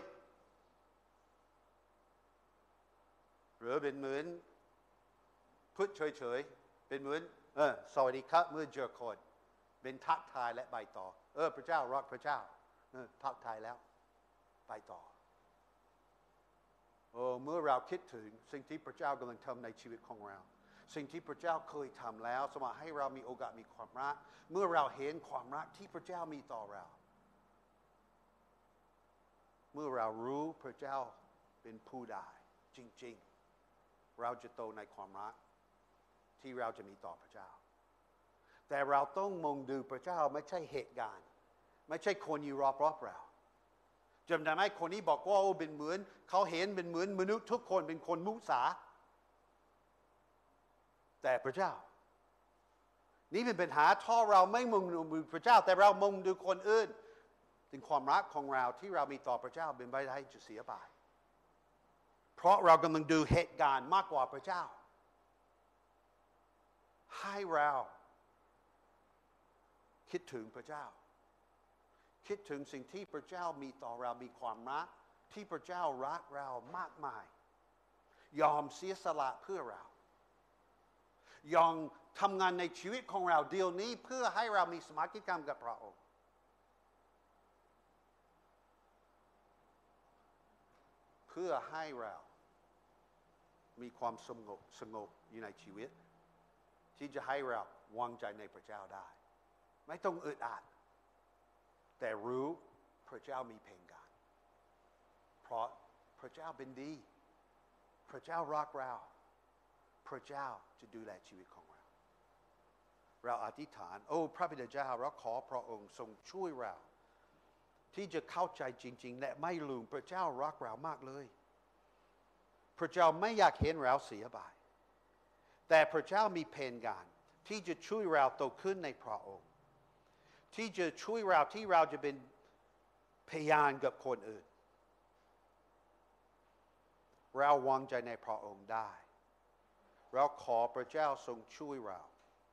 หรือเป็นเหมือนพูดเฉยๆเป็นเหมือนเออสวัสดีครับเมื่อเจอคนเป็นทักทายและไปต่อเออพระเจ้ารักพระเจ้าเออทักทายแล้วไปต่อโอ้เมื่อเราคิดถึงสิ่งที่พระเจ้ากำลังทำในชีวิตของเราสิ่งที่พระเจ้าเคยทำแล้วสมัครให้เรามีโอกาสมีความรักเมื่อเราเห็นความรักที่พระเจ้ามีต่อเราเมื่อเรารู้พระเจ้าเป็นผู้ได้จริงๆเราจะโตในความรักที่เราจะมีต่อพระเจ้าแต่เราต้องมองดูพระเจ้าไม่ใช่เหตุการณ์ไม่ใช่คนอยู่รอบๆเราจำได้ไหมคนนี้บอกว่าเป็นเหมือนเขาเห็นเป็นเหมือนมนุษย์ทุกคนเป็นคนมุสาแต่พระเจ้านี่เป็นปัญหาถ้าเราไม่มองดูพระเจ้าแต่เรามองดูคนอื่นถึงความรักของเราที่เรามีต่อพระเจ้าเป็นไปได้จะเสียไปเพราะเรากำลังดูเหตุการณ์มากกว่าพระเจ้าให้เราคิดถึงพระเจ้าคิดถึงสิ่งที่พระเจ้ามีต่อเรามีความรักที่พระเจ้ารักเรามากมายยอมเสียสละเพื่อเรายอมทำงานในชีวิตของเราเดียวนี้เพื่อให้เรามีสมาธิกรรมกับพระองค์เพื่อให้เรามีความสงบสงบอยู่ในชีวิตที่จะให้เราวางใจในพระเจ้าได้ไม่ต้องอึดอัดแต่รู้พระเจ้ามีแผนการเพราะพระเจ้าเป็นดีพระเจ้ารักเราพระเจ้าจะดูแลชีวิตของเราเราอธิษฐานโอ้พระบิดาเจ้าเราขอพระองค์ทรงช่วยเราที่จะเข้าใจจริงๆและไม่ลืมพระเจ้ารักเรามากเลยพระเจ้าไม่อยากเห็นเราเสียไปแต่พระเจ้ามีแผนการที่จะช่วยเราโตขึ้นในพระองค์ที่จะช่วยเราที่เราจะเป็นพยานกับคนอื่นเราวางใจในพระองค์ได้เราขอพระเจ้าทรงช่วยเรา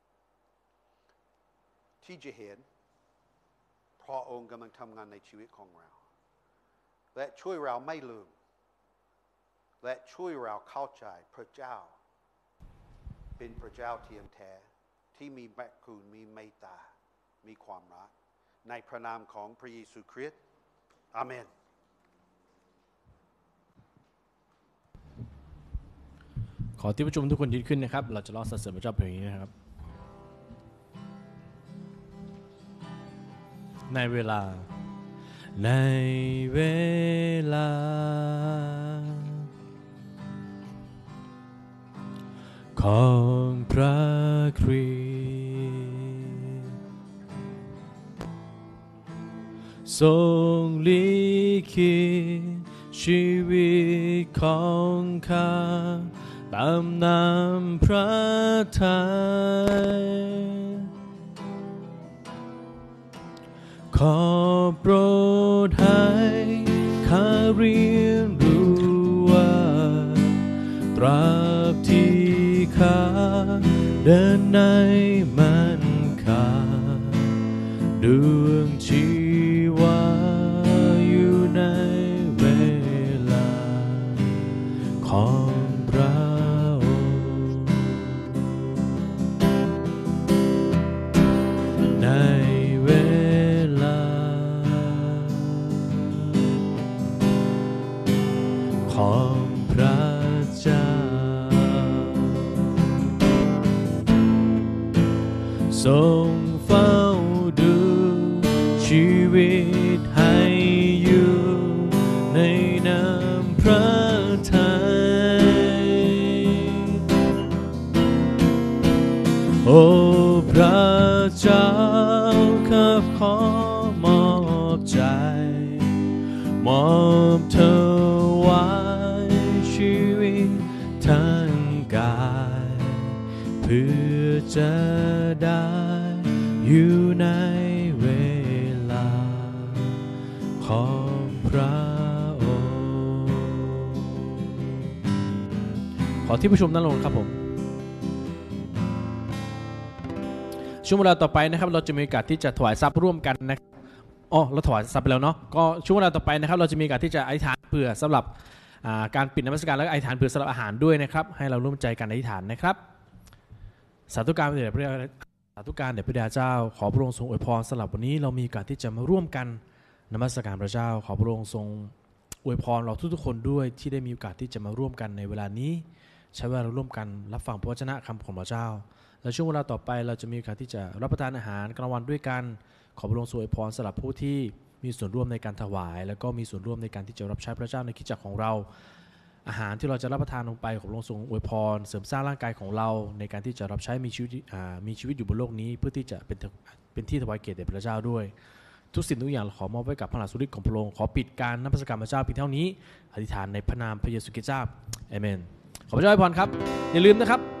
ที่จะเห็นพระองค์กำลังทำงานในชีวิตของเราและช่วยเราไม่ลืมและช่วยเราเข้าใจพระเจ้าเป็นพระเจ้าเทียมแท้ที่มีพระคุณมีเมตตามีความรักในพระนามของพระเยซูคริสต์อาเมนขอที่ประชุมทุกคนยืนขึ้นนะครับเราจะร้องสรรเสริญพระเจ้าเพลงนี้นะครับในเวลาในเวลาของพระคริสต์ทรงลิขิตชีวิตของข้าตามน้ำพระทัยขอโปรดให้ข้าเรียนรู้ว่าตราบที่ข้าเดินในมันคาดวงชีวาอยู่ในเวลาของพระองค์ในเวลาของพระเจ้าทรงเฝ้าดูชีวิตให้อยู่ในน้ำพระทัยโอ้พระเจ้าข้าขอมอบใจมอบเธอไว้ชีวิตทั้งกายพื่อจะได้อยู่ในเวลาของพระองค์ขอที่ประชุมนั่งลงครับผมช่วงเวลาต่อไปนะครับเราจะมีโอกาสที่จะถวายทรัพย์ร่วมกันนะอ๋อเราถวายทรัพย์ไปแล้วเนาะก็ช่วงเวลาต่อไปนะครับเราจะมีโอกาสที่จะอธิษฐานเผื่อสำหรับการปิดนมัสการและอธิษฐานเผื่อสำหรับอาหารด้วยนะครับให้เราร่วมใจกันอธิษฐานนะครับสาธุการแด่พระสาธุการแด่พระบิดาเจ้าขอพระองค์ทรงอวยพรสำหรับวันนี้เรามีโอกาสที่จะมาร่วมกันนมัสการพระเจ้าขอพระองค์ทรงอวยพรเราทุกๆคนด้วยที่ได้มีโอกาสที่จะมาร่วมกันในเวลานี้ใช้เวลาร่วมกันรับฟังพระวจนะคำของพระเจ้าและช่วงเวลาต่อไปเราจะมีโอกาสที่จะรับประทานอาหารกลางวันด้วยกันขอพระองค์ทรงอวยพรสำหรับผู้ที่มีส่วนร่วมในการถวายแล้วก็มีส่วนร่วมในการที่จะรับใช้พระเจ้าในคริสตจักรของเราอาหารที่เราจะรับประทานลงไปขอพระองค์ทรงอวยพรเสริมสร้างร่างกายของเราในการที่จะรับใช้มีชีวิตมีชีวิตอยู่บนโลกนี้เพื่อที่จะเป็นเป็นที่ถวายเกียรติแด่พระเจ้าด้วยทุกสิ่งทุกอย่างขอมอบไว้กับพระหัตถ์สุริของพระองค์ขอปิดการนมัสการพระเจ้าเพียงเท่านี้อธิษฐานในพระนามพระเยซูคริสต์เจ้าอาเมนขอพระเจ้าอวยพรครับอย่าลืมนะครับ